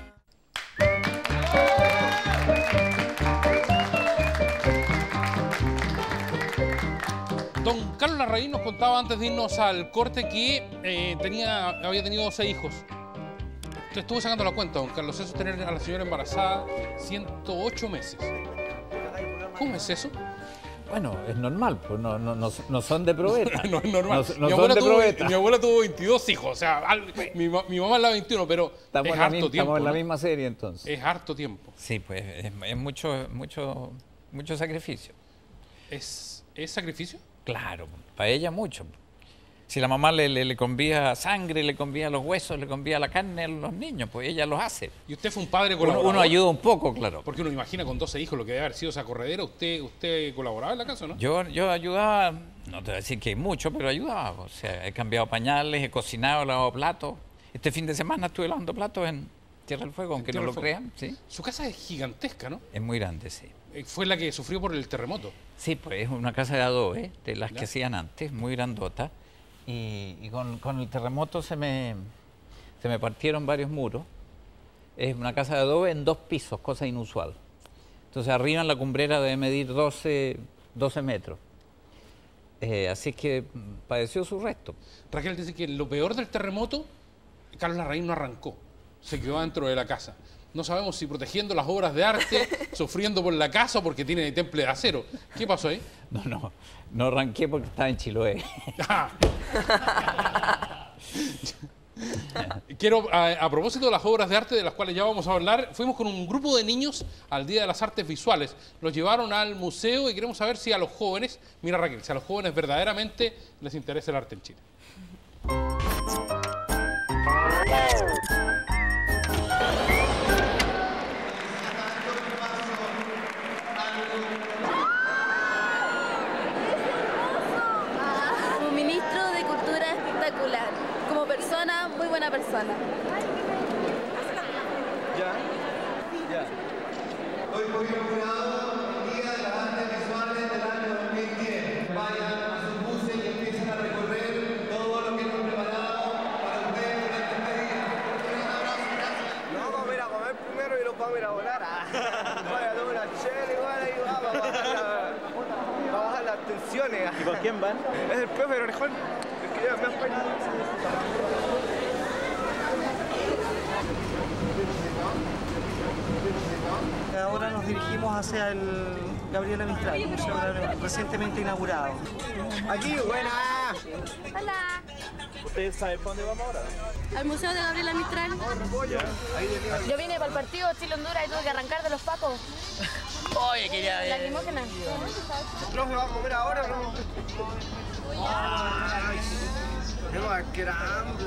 Don Carlos Larraín nos contaba antes de irnos al corte que había tenido 12 hijos. Te estuve sacando la cuenta, don Carlos. Eso es tener a la señora embarazada 108 meses. ¿Cómo es eso? Bueno, es normal, pues no son de probeta. No es normal. Mi abuela tuvo 22 hijos, o sea, mi mamá es la 21, pero es harto tiempo. Estamos en la misma serie entonces. Es harto tiempo. Sí, pues es mucho sacrificio. ¿Es sacrificio? Claro, para ella mucho. Si la mamá le convía sangre, le convía los huesos, le convía la carne a los niños, pues ella los hace. ¿Y usted fue un padre colaborador? Uno ayuda un poco, claro. Porque uno imagina con 12 hijos lo que debe haber sido esa corredera. ¿Usted colaboraba en la casa, no? Yo ayudaba, no te voy a decir que mucho, pero ayudaba. O sea, he cambiado pañales, he cocinado, he lavado platos. Este fin de semana estuve lavando platos en Tierra del Fuego, aunque no lo crean. ¿Sí? Su casa es gigantesca, ¿no? Es muy grande, sí. ¿Fue la que sufrió por el terremoto? Sí, pues es una casa de adobe, de las que hacían antes, muy grandota. Y con el terremoto se me partieron varios muros. Es una casa de adobe en 2 pisos, cosa inusual. Entonces arriba en la cumbrera debe medir 12 metros. Así que padeció su resto. Raquel dice que lo peor del terremoto, Carlos Larraín no arrancó, se quedó dentro de la casa. No sabemos si protegiendo las obras de arte, sufriendo por la casa o porque tiene temple de acero. ¿Qué pasó ahí? No arranqué porque estaba en Chiloé. Quiero, a propósito de las obras de arte de las cuales ya vamos a hablar, fuimos con un grupo de niños al Día de las Artes Visuales. Los llevaron al museo y queremos saber si a los jóvenes, mira Raquel, si a los jóvenes verdaderamente les interesa el arte en Chile. Como persona, muy buena persona. Ya. Hoy por jurado elecciones. ¿Y por quién van? Es el profe Orejón, el que lleva más país. Ahora nos dirigimos hacia el Gabriela Mistral, un museo recientemente inaugurado. Aquí, buena. Hola. ¿Usted sabe para dónde vamos ahora? Al Museo de Gabriela Mistral. Yo vine para el partido Chile-Honduras y tuve que arrancar de los pacos. Oye, quería ver. Lacrimógena. ¿El profe va a comer ahora o no? Ay, qué más grande.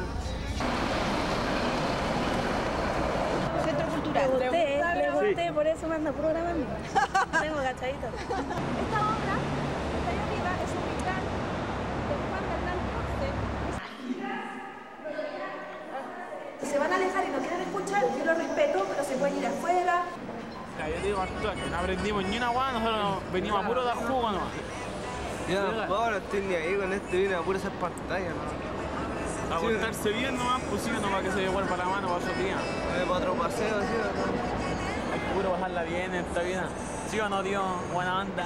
Centro Cultural. Le gusté, por eso me ando programando. Tengo agachadito. Esta obra, está ahí arriba, es un vitral de Juan Bernal Ponce. Si se van a alejar y no quieren escuchar, yo lo respeto, pero se pueden ir afuera. Yo digo, Arturo, que no aprendimos ni una guada, nosotros venimos a puro dar jugo nomás. Yo no estoy ni ahí con este, vine a pura esas pantallas, ¿no? A portarse bien nomás, pues sí, no para que se devuelva la mano para otro día. Para otro paseo, ¿sí o no? Hay que puro pasarla bien en esta vida. ¿Sí o no, tío? Buena onda.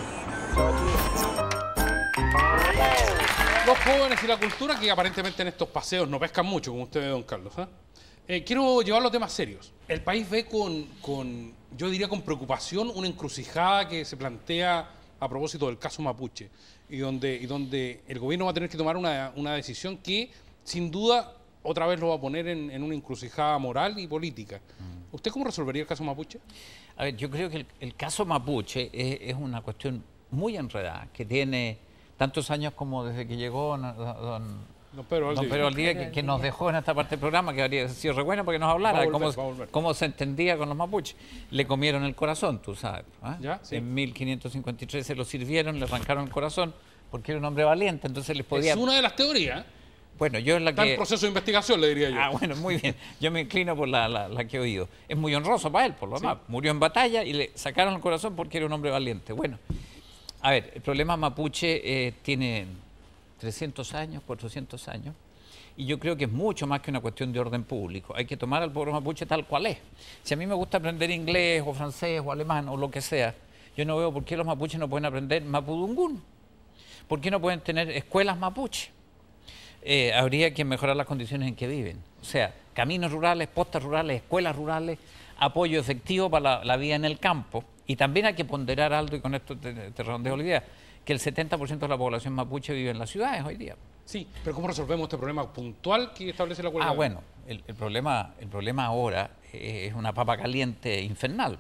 Los jóvenes y la cultura que aparentemente en estos paseos no pescan mucho, como usted ve, don Carlos. Quiero llevar los temas serios. El país ve yo diría con preocupación, una encrucijada que se plantea a propósito del caso Mapuche y donde el gobierno va a tener que tomar una decisión que, sin duda, otra vez lo va a poner en una encrucijada moral y política. ¿Usted cómo resolvería el caso Mapuche? A ver, yo creo que el caso Mapuche es una cuestión muy enredada, que tiene tantos años como desde que llegó don Pedro Valdivia, que nos dejó en esta parte del programa, que habría sido re bueno porque nos hablara de cómo se entendía con los mapuches. Le comieron el corazón, tú sabes. ¿Ya? Sí. En 1553 se lo sirvieron, le arrancaron el corazón, porque era un hombre valiente, entonces les podía... Es una de las teorías. Bueno, yo es la Está en proceso de investigación, le diría yo. Ah, bueno, muy bien. Yo me inclino por la que he oído. Es muy honroso para él, por lo demás. Murió en batalla y le sacaron el corazón porque era un hombre valiente. Bueno, a ver, el problema mapuche tiene 300 años, 400 años, y yo creo que es mucho más que una cuestión de orden público. Hay que tomar al pueblo mapuche tal cual es. Si a mí me gusta aprender inglés o francés o alemán o lo que sea, yo no veo por qué los mapuches no pueden aprender mapudungún. ¿Por qué no pueden tener escuelas mapuche? Habría que mejorar las condiciones en que viven. O sea, caminos rurales, postas rurales, escuelas rurales, apoyo efectivo para la vida en el campo. Y también hay que ponderar algo, y con esto te redondeo la idea, que el 70% de la población mapuche vive en las ciudades hoy día. Sí, pero ¿cómo resolvemos este problema puntual que establece la huelga? Ah, bueno, el problema ahora es una papa caliente infernal.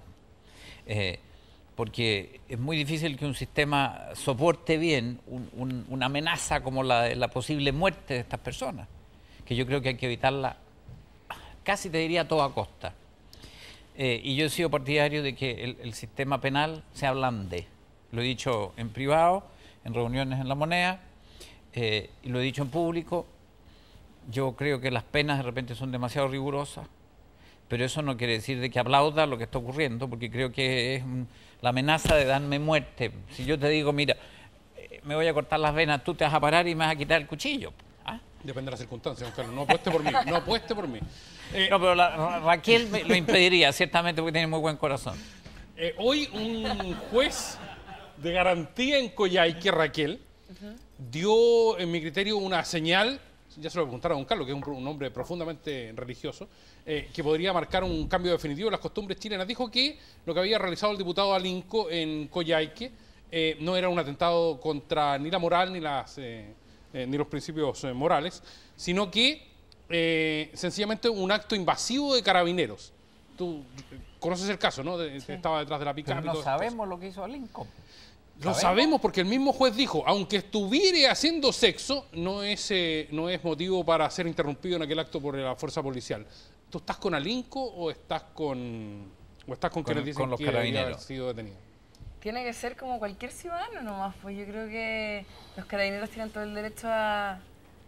Porque es muy difícil que un sistema soporte bien una amenaza como la posible muerte de estas personas, que yo creo que hay que evitarla, casi te diría a toda costa. Y yo he sido partidario de que el sistema penal se ablande. Lo he dicho en privado, en reuniones en La Moneda, y lo he dicho en público. Yo creo que las penas de repente son demasiado rigurosas, pero eso no quiere decir de que aplauda lo que está ocurriendo, porque creo que es la amenaza de darme muerte. Si yo te digo, mira, me voy a cortar las venas, tú te vas a parar y me vas a quitar el cuchillo. ¿Ah? Depende de las circunstancias, don Carlos. No apueste por mí, no apueste por mí. No, pero Raquel lo impediría, ciertamente, porque tiene muy buen corazón. Hoy un juez de garantía en Coyhaique, Raquel, dio, en mi criterio, una señal, ya se lo preguntaron a don Carlos, que es un hombre profundamente religioso, que podría marcar un cambio definitivo en las costumbres chilenas. Dijo que lo que había realizado el diputado Alinco en Coyhaique no era un atentado contra ni la moral ni los principios morales, sino que sencillamente un acto invasivo de carabineros. Tú conoces el caso, ¿no? Sí. Estaba detrás de la pick-up. Pero no sabemos lo que hizo Alinco. Lo sabemos porque el mismo juez dijo, aunque estuviera haciendo sexo, no es motivo para ser interrumpido en aquel acto por la fuerza policial. ¿Tú estás con Alinco o estás con quienes dicen que debería haber sido detenido? Tiene que ser como cualquier ciudadano nomás, pues yo creo que los carabineros tienen todo el derecho a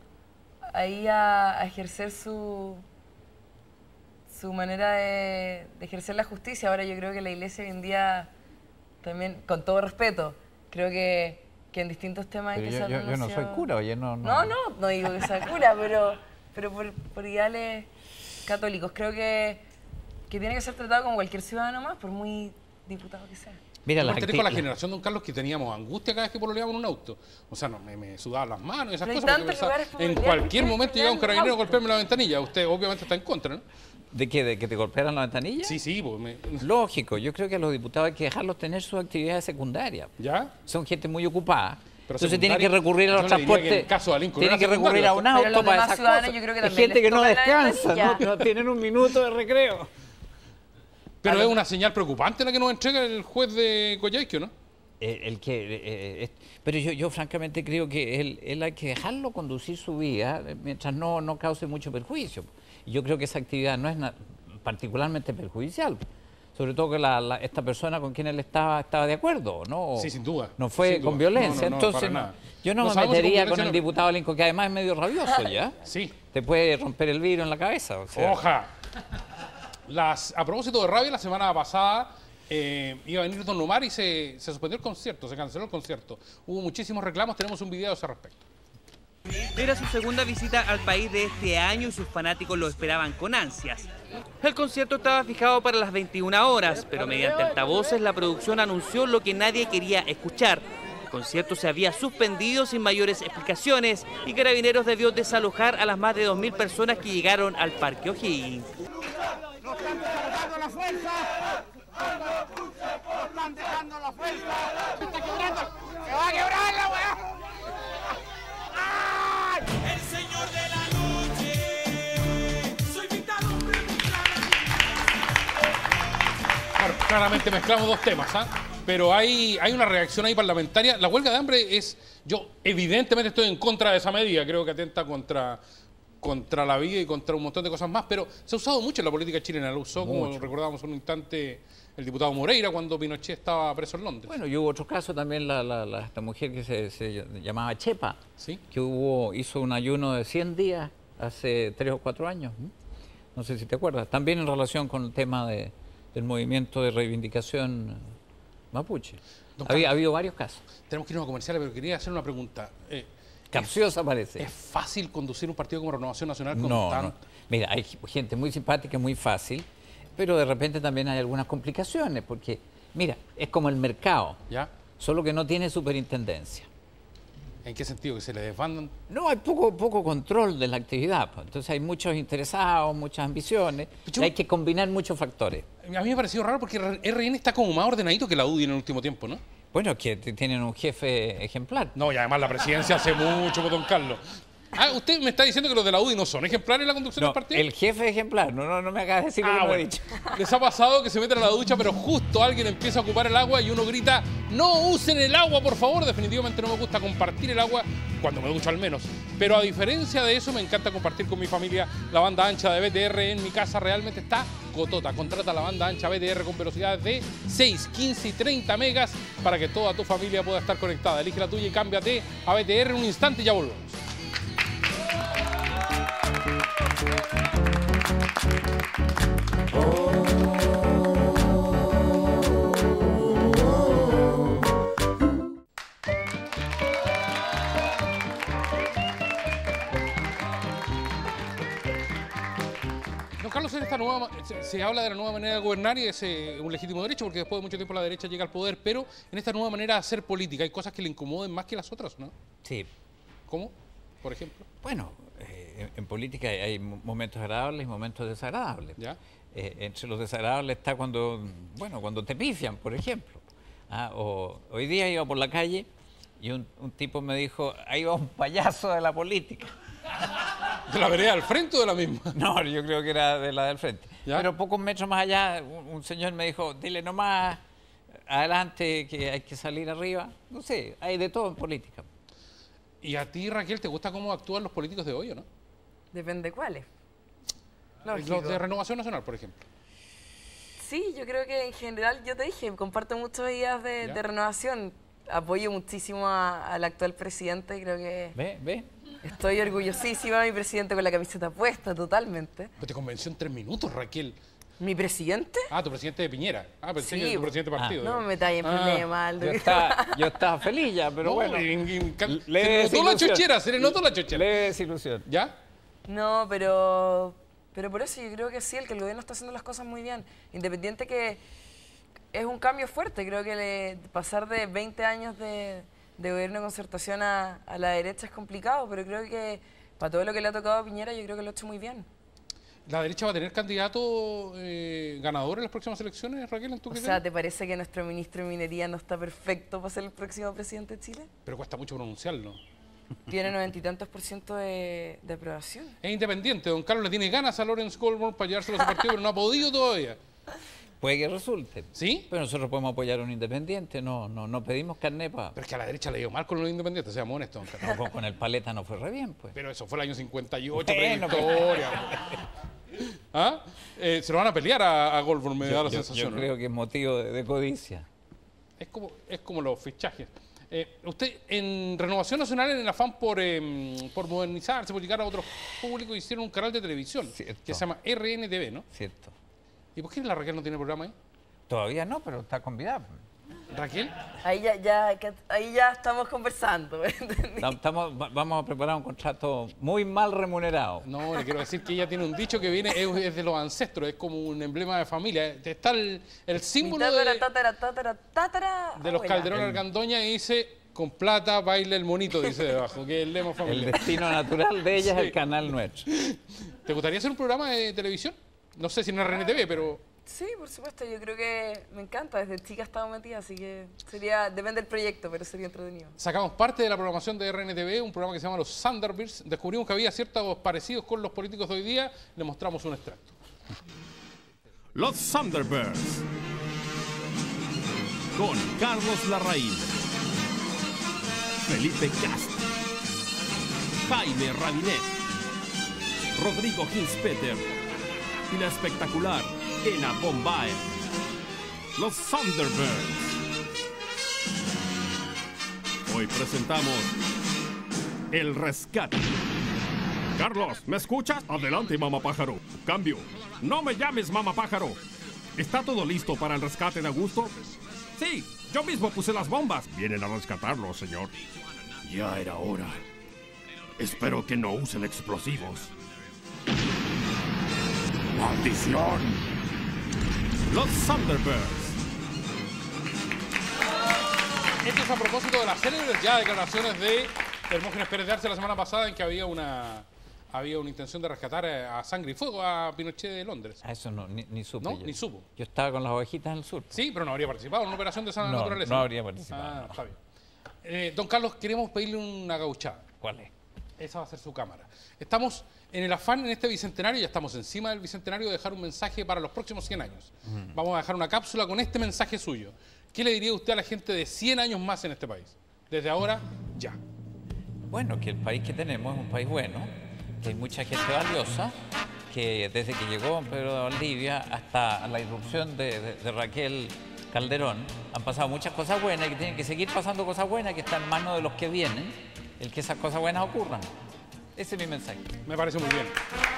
ejercer su manera de ejercer la justicia. Ahora yo creo que la iglesia hoy en día, también, con todo respeto, creo que en distintos temas hay que ser yo no soy cura, oye, no digo que sea cura, pero por ideales católicos. Creo que tiene que ser tratado como cualquier ciudadano más, por muy diputado que sea. Mira, yo pertenezco a la generación, don Carlos, que teníamos angustia cada vez que pololeábamos en un auto. O sea, no, me sudaban las manos y esas cosas. Porque pensaba, en cualquier momento llegaba un carabinero a golpearme la ventanilla. Usted obviamente está en contra, ¿no? ¿De qué? ¿De que te golpearan la ventanilla? Sí, sí. Pues Lógico, yo creo que a los diputados hay que dejarlos tener sus actividades secundarias. ¿Ya? Son gente muy ocupada. Pero entonces tienen que recurrir a los transportes, tienen que recurrir a un auto para esas cosas. Hay gente que no descansa, no tienen un minuto de recreo. Pero es una señal preocupante la que nos entrega el juez de Coyhaique, ¿no? Pero yo francamente creo que él hay que dejarlo conducir su vida mientras no cause mucho perjuicio. Yo creo que esa actividad no es particularmente perjudicial. Sobre todo que esta persona con quien él estaba de acuerdo, ¿no? Sí, sin duda. No fue con violencia. Entonces, yo no me metería con el diputado Lincoln, que además es medio rabioso ya. Sí. Te puede romper el vidrio en la cabeza. O sea. ¡Oja! A propósito de rabia, la semana pasada iba a venir Don Omar y se suspendió el concierto, se canceló el concierto. Hubo muchísimos reclamos, tenemos un video a ese respecto. Era su segunda visita al país de este año y sus fanáticos lo esperaban con ansias. El concierto estaba fijado para las 21 horas, pero mediante altavoces la producción anunció lo que nadie quería escuchar. El concierto se había suspendido sin mayores explicaciones y Carabineros debió desalojar a las más de 2.000 personas que llegaron al Parque O'Higgins. ¡Nos están dejando la fuerza! ¡Nos están dejando la fuerza! ¡Se está quebrando! ¡Se va a quebrar la weá! ¡Ay! El señor de la noche. Soy vital hombre. Claro, claramente mezclamos dos temas, ¿ah? Pero hay una reacción ahí parlamentaria. La huelga de hambre es... Yo evidentemente estoy en contra de esa medida. Creo que atenta contra la vida y contra un montón de cosas más, pero se ha usado mucho en la política chilena. Lo usó, como recordábamos un instante, el diputado Moreira cuando Pinochet estaba preso en Londres. Bueno, y hubo otro caso también, esta mujer que se llamaba Chepa, ¿sí? Que hizo un ayuno de 100 días hace 3 o 4 años. No sé si te acuerdas. También en relación con el tema del movimiento de reivindicación mapuche. Ha habido varios casos. Tenemos que irnos a comerciales, pero quería hacer una pregunta. Capciosa parece. ¿Es fácil conducir un partido como Renovación Nacional con no. Mira, hay gente muy simpática, muy fácil, pero de repente también hay algunas complicaciones, porque, mira, es como el mercado, ¿ya? Solo que no tiene superintendencia. ¿En qué sentido? ¿Que se le desbandan? No, hay poco control de la actividad. Entonces hay muchos interesados, muchas ambiciones, y hay que combinar muchos factores. A mí me ha parecido raro porque RN está como más ordenadito que la UDI en el último tiempo, ¿no? Bueno, que tienen un jefe ejemplar. No, y además la presidencia hace mucho con don Carlos. Ah, usted me está diciendo que los de la UDI no son ejemplares en la conducción del partido. El jefe ejemplar, no me acabas de decir lo que no he dicho. Les ha pasado que se meten a la ducha, pero justo alguien empieza a ocupar el agua y uno grita: ¡no usen el agua, por favor! Definitivamente no me gusta compartir el agua, cuando me ducho al menos. Pero a diferencia de eso, me encanta compartir con mi familia la banda ancha de BTR en mi casa. Realmente está cotota. Contrata la banda ancha BTR con velocidades de 6, 15 y 30 megas para que toda tu familia pueda estar conectada. Elige la tuya y cámbiate a BTR en un instante y ya volvemos. Don Carlos, se habla de la nueva manera de gobernar y es un legítimo derecho, porque después de mucho tiempo la derecha llega al poder, pero en esta nueva manera de hacer política hay cosas que le incomoden más que las otras, ¿no? Sí. ¿Cómo? Por ejemplo. Bueno, en política hay momentos agradables y momentos desagradables. ¿Ya? Entre los desagradables está cuando te pifian, por ejemplo. Hoy día iba por la calle y un tipo me dijo: ahí va un payaso de la política. ¿De la vereda al frente o de la misma? No, yo creo que era de la del frente. ¿Ya? Pero pocos metros más allá, un señor me dijo: dile nomás adelante que hay que salir arriba. No sé, hay de todo en política. ¿Y a ti, Raquel, te gusta cómo actúan los políticos de hoy o no? Depende cuáles. Los de Renovación Nacional, por ejemplo. Sí, yo creo que en general, yo te dije, comparto muchas ideas de renovación. Apoyo muchísimo al actual presidente, creo que... ¿Ve? Estoy orgullosísima de mi presidente con la camiseta puesta, totalmente. Pero te convenció en 3 minutos, Raquel. ¿Mi presidente? Ah, tu presidente de Piñera. Ah, pensé que era tu presidente de partido. No me metáis en problema. Yo estaba feliz ya, pero bueno. Se le notó la chochera. Le desilusión. ¿Ya? No, pero por eso yo creo que sí, el gobierno está haciendo las cosas muy bien. Independiente que es un cambio fuerte. Creo que pasar de 20 años de gobierno de concertación a la derecha es complicado, pero creo que para todo lo que le ha tocado a Piñera, yo creo que lo ha hecho muy bien. ¿La derecha va a tener candidato ganador en las próximas elecciones, Raquel, en tu criterio? O sea, ¿te parece que nuestro ministro de Minería no está perfecto para ser el próximo presidente de Chile? Pero cuesta mucho pronunciarlo. Tiene 90 y tantos % de aprobación. Es independiente. Don Carlos le tiene ganas a Lawrence Goldberg para llevárselo a su partido, pero no ha podido todavía. Puede que resulte. ¿Sí? Pero nosotros podemos apoyar a un independiente, no pedimos carné para... Pero es que a la derecha le dio mal con los independientes, seamos honestos. No, con el Paleta no fue re bien, pues. Pero eso fue el año 58, Bueno, prehistoria. ¿Ah? Se lo van a pelear a Goldberg, me da la sensación. Yo creo que es motivo de codicia. Es como los fichajes. Usted, en Renovación Nacional, en el afán por modernizarse, por llegar a otros públicos, hicieron un canal de televisión que se llama RNTV, ¿no? Cierto. ¿Y por qué la Raquel no tiene programa ahí? Todavía no, pero está convidada. ¿Raquel? Ahí ya estamos conversando. Vamos a preparar un contrato muy mal remunerado. No, le quiero decir que ella tiene un dicho que viene, es de los ancestros, es como un emblema de familia. Está el símbolo de los Calderón Argandoña y dice, con plata baila el monito, dice debajo, que es el lema familiar. El destino natural de ella es el canal nuestro. ¿Te gustaría hacer un programa de televisión? No sé si en RNTV, pero... Sí, por supuesto, yo creo que me encanta, desde chica he estado metida, así que depende del proyecto, pero sería entretenido. Sacamos parte de la programación de RNTV, un programa que se llama Los Thunderbirds, descubrimos que había ciertos parecidos con los políticos de hoy día, le mostramos un extracto. Los Thunderbirds, con Carlos Larraín, Felipe Cast, Jaime Rabinet, Rodrigo Hinspeter y la espectacular Ena Bombay. Los Thunderbirds. Hoy presentamos El Rescate. Carlos, ¿me escuchas? Adelante, mamá pájaro. Cambio. No me llames mamá pájaro. ¿Está todo listo para el rescate de Augusto? Sí, yo mismo puse las bombas. Vienen a rescatarlo, señor. Ya era hora. Espero que no usen explosivos. ¡Maldición! Los Thunderbirds. Esto es a propósito de las célebres ya declaraciones de Hermógenes Pérez de Arce la semana pasada, en que había una intención de rescatar a sangre y fuego a Pinochet de Londres. A eso ni supe. ¿No? Ni supo. Yo estaba con las ovejitas en el sur. Sí, pero no habría participado en una operación de esa naturaleza. No habría participado. Está bien. Don Carlos, queremos pedirle una gauchada. ¿Cuál es? Esa va a ser su cámara. Estamos en el afán en este bicentenario, ya estamos encima del bicentenario, de dejar un mensaje para los próximos 100 años. Vamos a dejar una cápsula con este mensaje suyo. ¿Qué le diría usted a la gente de 100 años más en este país? Desde ahora, ya. Bueno, que el país que tenemos es un país bueno, que hay mucha gente valiosa, que desde que llegó Pedro de Valdivia hasta la irrupción de Raquel Calderón, han pasado muchas cosas buenas y que tienen que seguir pasando cosas buenas, que está en manos de los que vienen, el que esas cosas buenas ocurran. Ese es mi mensaje. Me parece muy bien.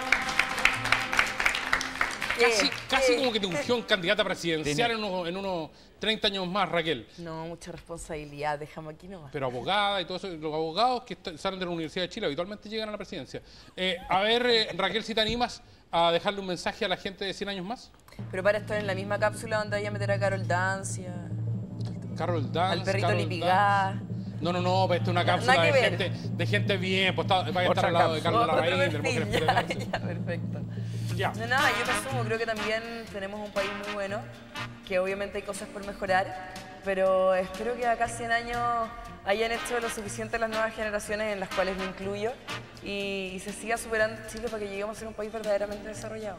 Casi como que te ungió en candidata presidencial en unos 30 años más, Raquel. No, mucha responsabilidad, déjame aquí nomás. Pero abogada y todo eso, los abogados que salen de la Universidad de Chile habitualmente llegan a la presidencia. A ver, Raquel, si te animas a dejarle un mensaje a la gente de 100 años más. Pero para estar en la misma cápsula donde vaya a meter a Carol Dance, al perrito Lipigá. No, pero esta es una cápsula de gente bien, pues va a estar al lado de Carlos Larraín, del Hermógenes Pérez de Arce. Ya, perfecto. Ya. No, nada, yo me sumo, creo que también tenemos un país muy bueno, que obviamente hay cosas por mejorar, pero espero que acá 100 años hayan hecho lo suficiente las nuevas generaciones, en las cuales me incluyo, y se siga superando Chile para que lleguemos a ser un país verdaderamente desarrollado.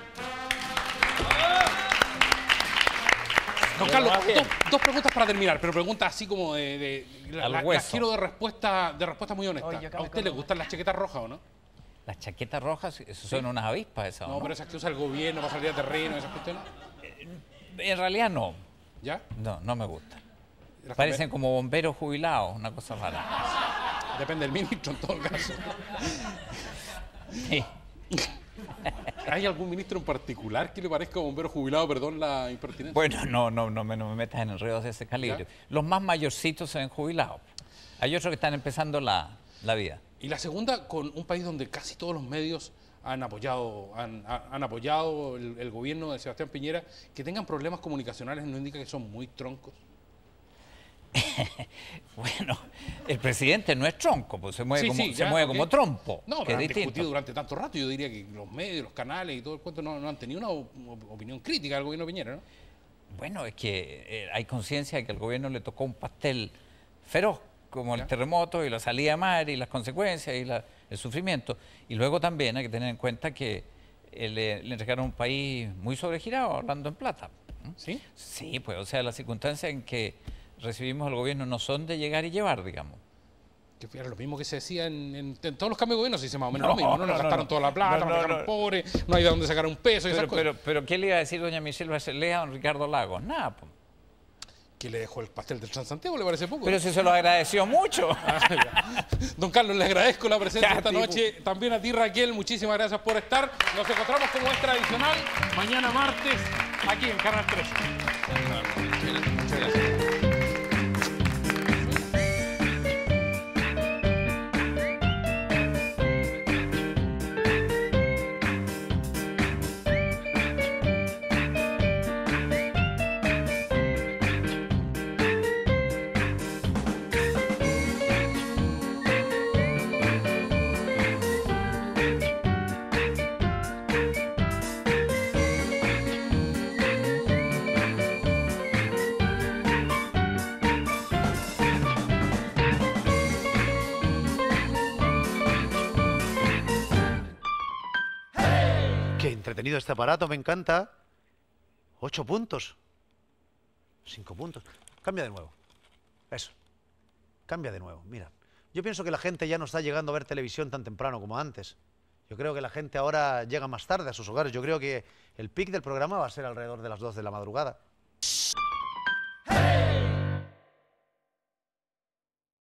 Don Carlos, dos preguntas para terminar, pero preguntas así como las quiero de respuesta muy honesta. ¿A usted le gustan las chaquetas rojas o no? Las chaquetas rojas, eso son unas avispas esas, ¿no? No, pero esas que usa el gobierno para salir a terreno, esas cuestiones. En realidad no. ¿Ya? No me gustan. Parecen como bomberos jubilados, una cosa rara. Depende del ministro en todo caso. Sí. ¿Hay algún ministro en particular que le parezca bombero jubilado? Perdón la impertinencia. Bueno, no me metas en enredos de ese calibre. ¿Ya? Los más mayorcitos se ven jubilados. Hay otros que están empezando la vida. Y la segunda, con un país donde casi todos los medios han apoyado el gobierno de Sebastián Piñera, que tengan problemas comunicacionales no indica que son muy troncos. Bueno, el presidente no es tronco, pues se mueve, Sí, como trompo. No, que pero es han distinto. discutido durante tanto rato. Yo diría que los medios, los canales y todo el cuento no han tenido una opinión crítica del gobierno de Piñera, ¿no? Bueno, es que hay conciencia de que al gobierno le tocó un pastel feroz, como el terremoto y la salida de mar y las consecuencias y el sufrimiento. Y luego también hay que tener en cuenta que le entregaron un país muy sobregirado, hablando en plata. ¿Sí? Sí, pues, o sea, las circunstancias en que recibimos al gobierno no son de llegar y llevar, digamos. Que era lo mismo que se decía en todos los cambios de gobierno, se dice más o menos lo mismo, ¿no? Nos gastaron toda la plata, nos dejaron pobres, no hay de dónde sacar un peso y esas cosas. Pero ¿qué le iba a decir doña Michelle Bachelet a don Ricardo Lagos? Nada, pues. Que le dejó el pastel del Transantiago, ¿le parece poco? Pero si se lo agradeció mucho. Don Carlos, le agradezco la presencia esta tipo. noche. También a ti, Raquel, muchísimas gracias por estar. Nos encontramos como es tradicional mañana martes aquí en Canal 13. Muchas gracias. Qué entretenido este aparato, me encanta. 8 puntos. 5 puntos. Cambia de nuevo. Eso. Cambia de nuevo, mira. Yo pienso que la gente ya no está llegando a ver televisión tan temprano como antes. Yo creo que la gente ahora llega más tarde a sus hogares. Yo creo que el pic del programa va a ser alrededor de las 2 de la madrugada.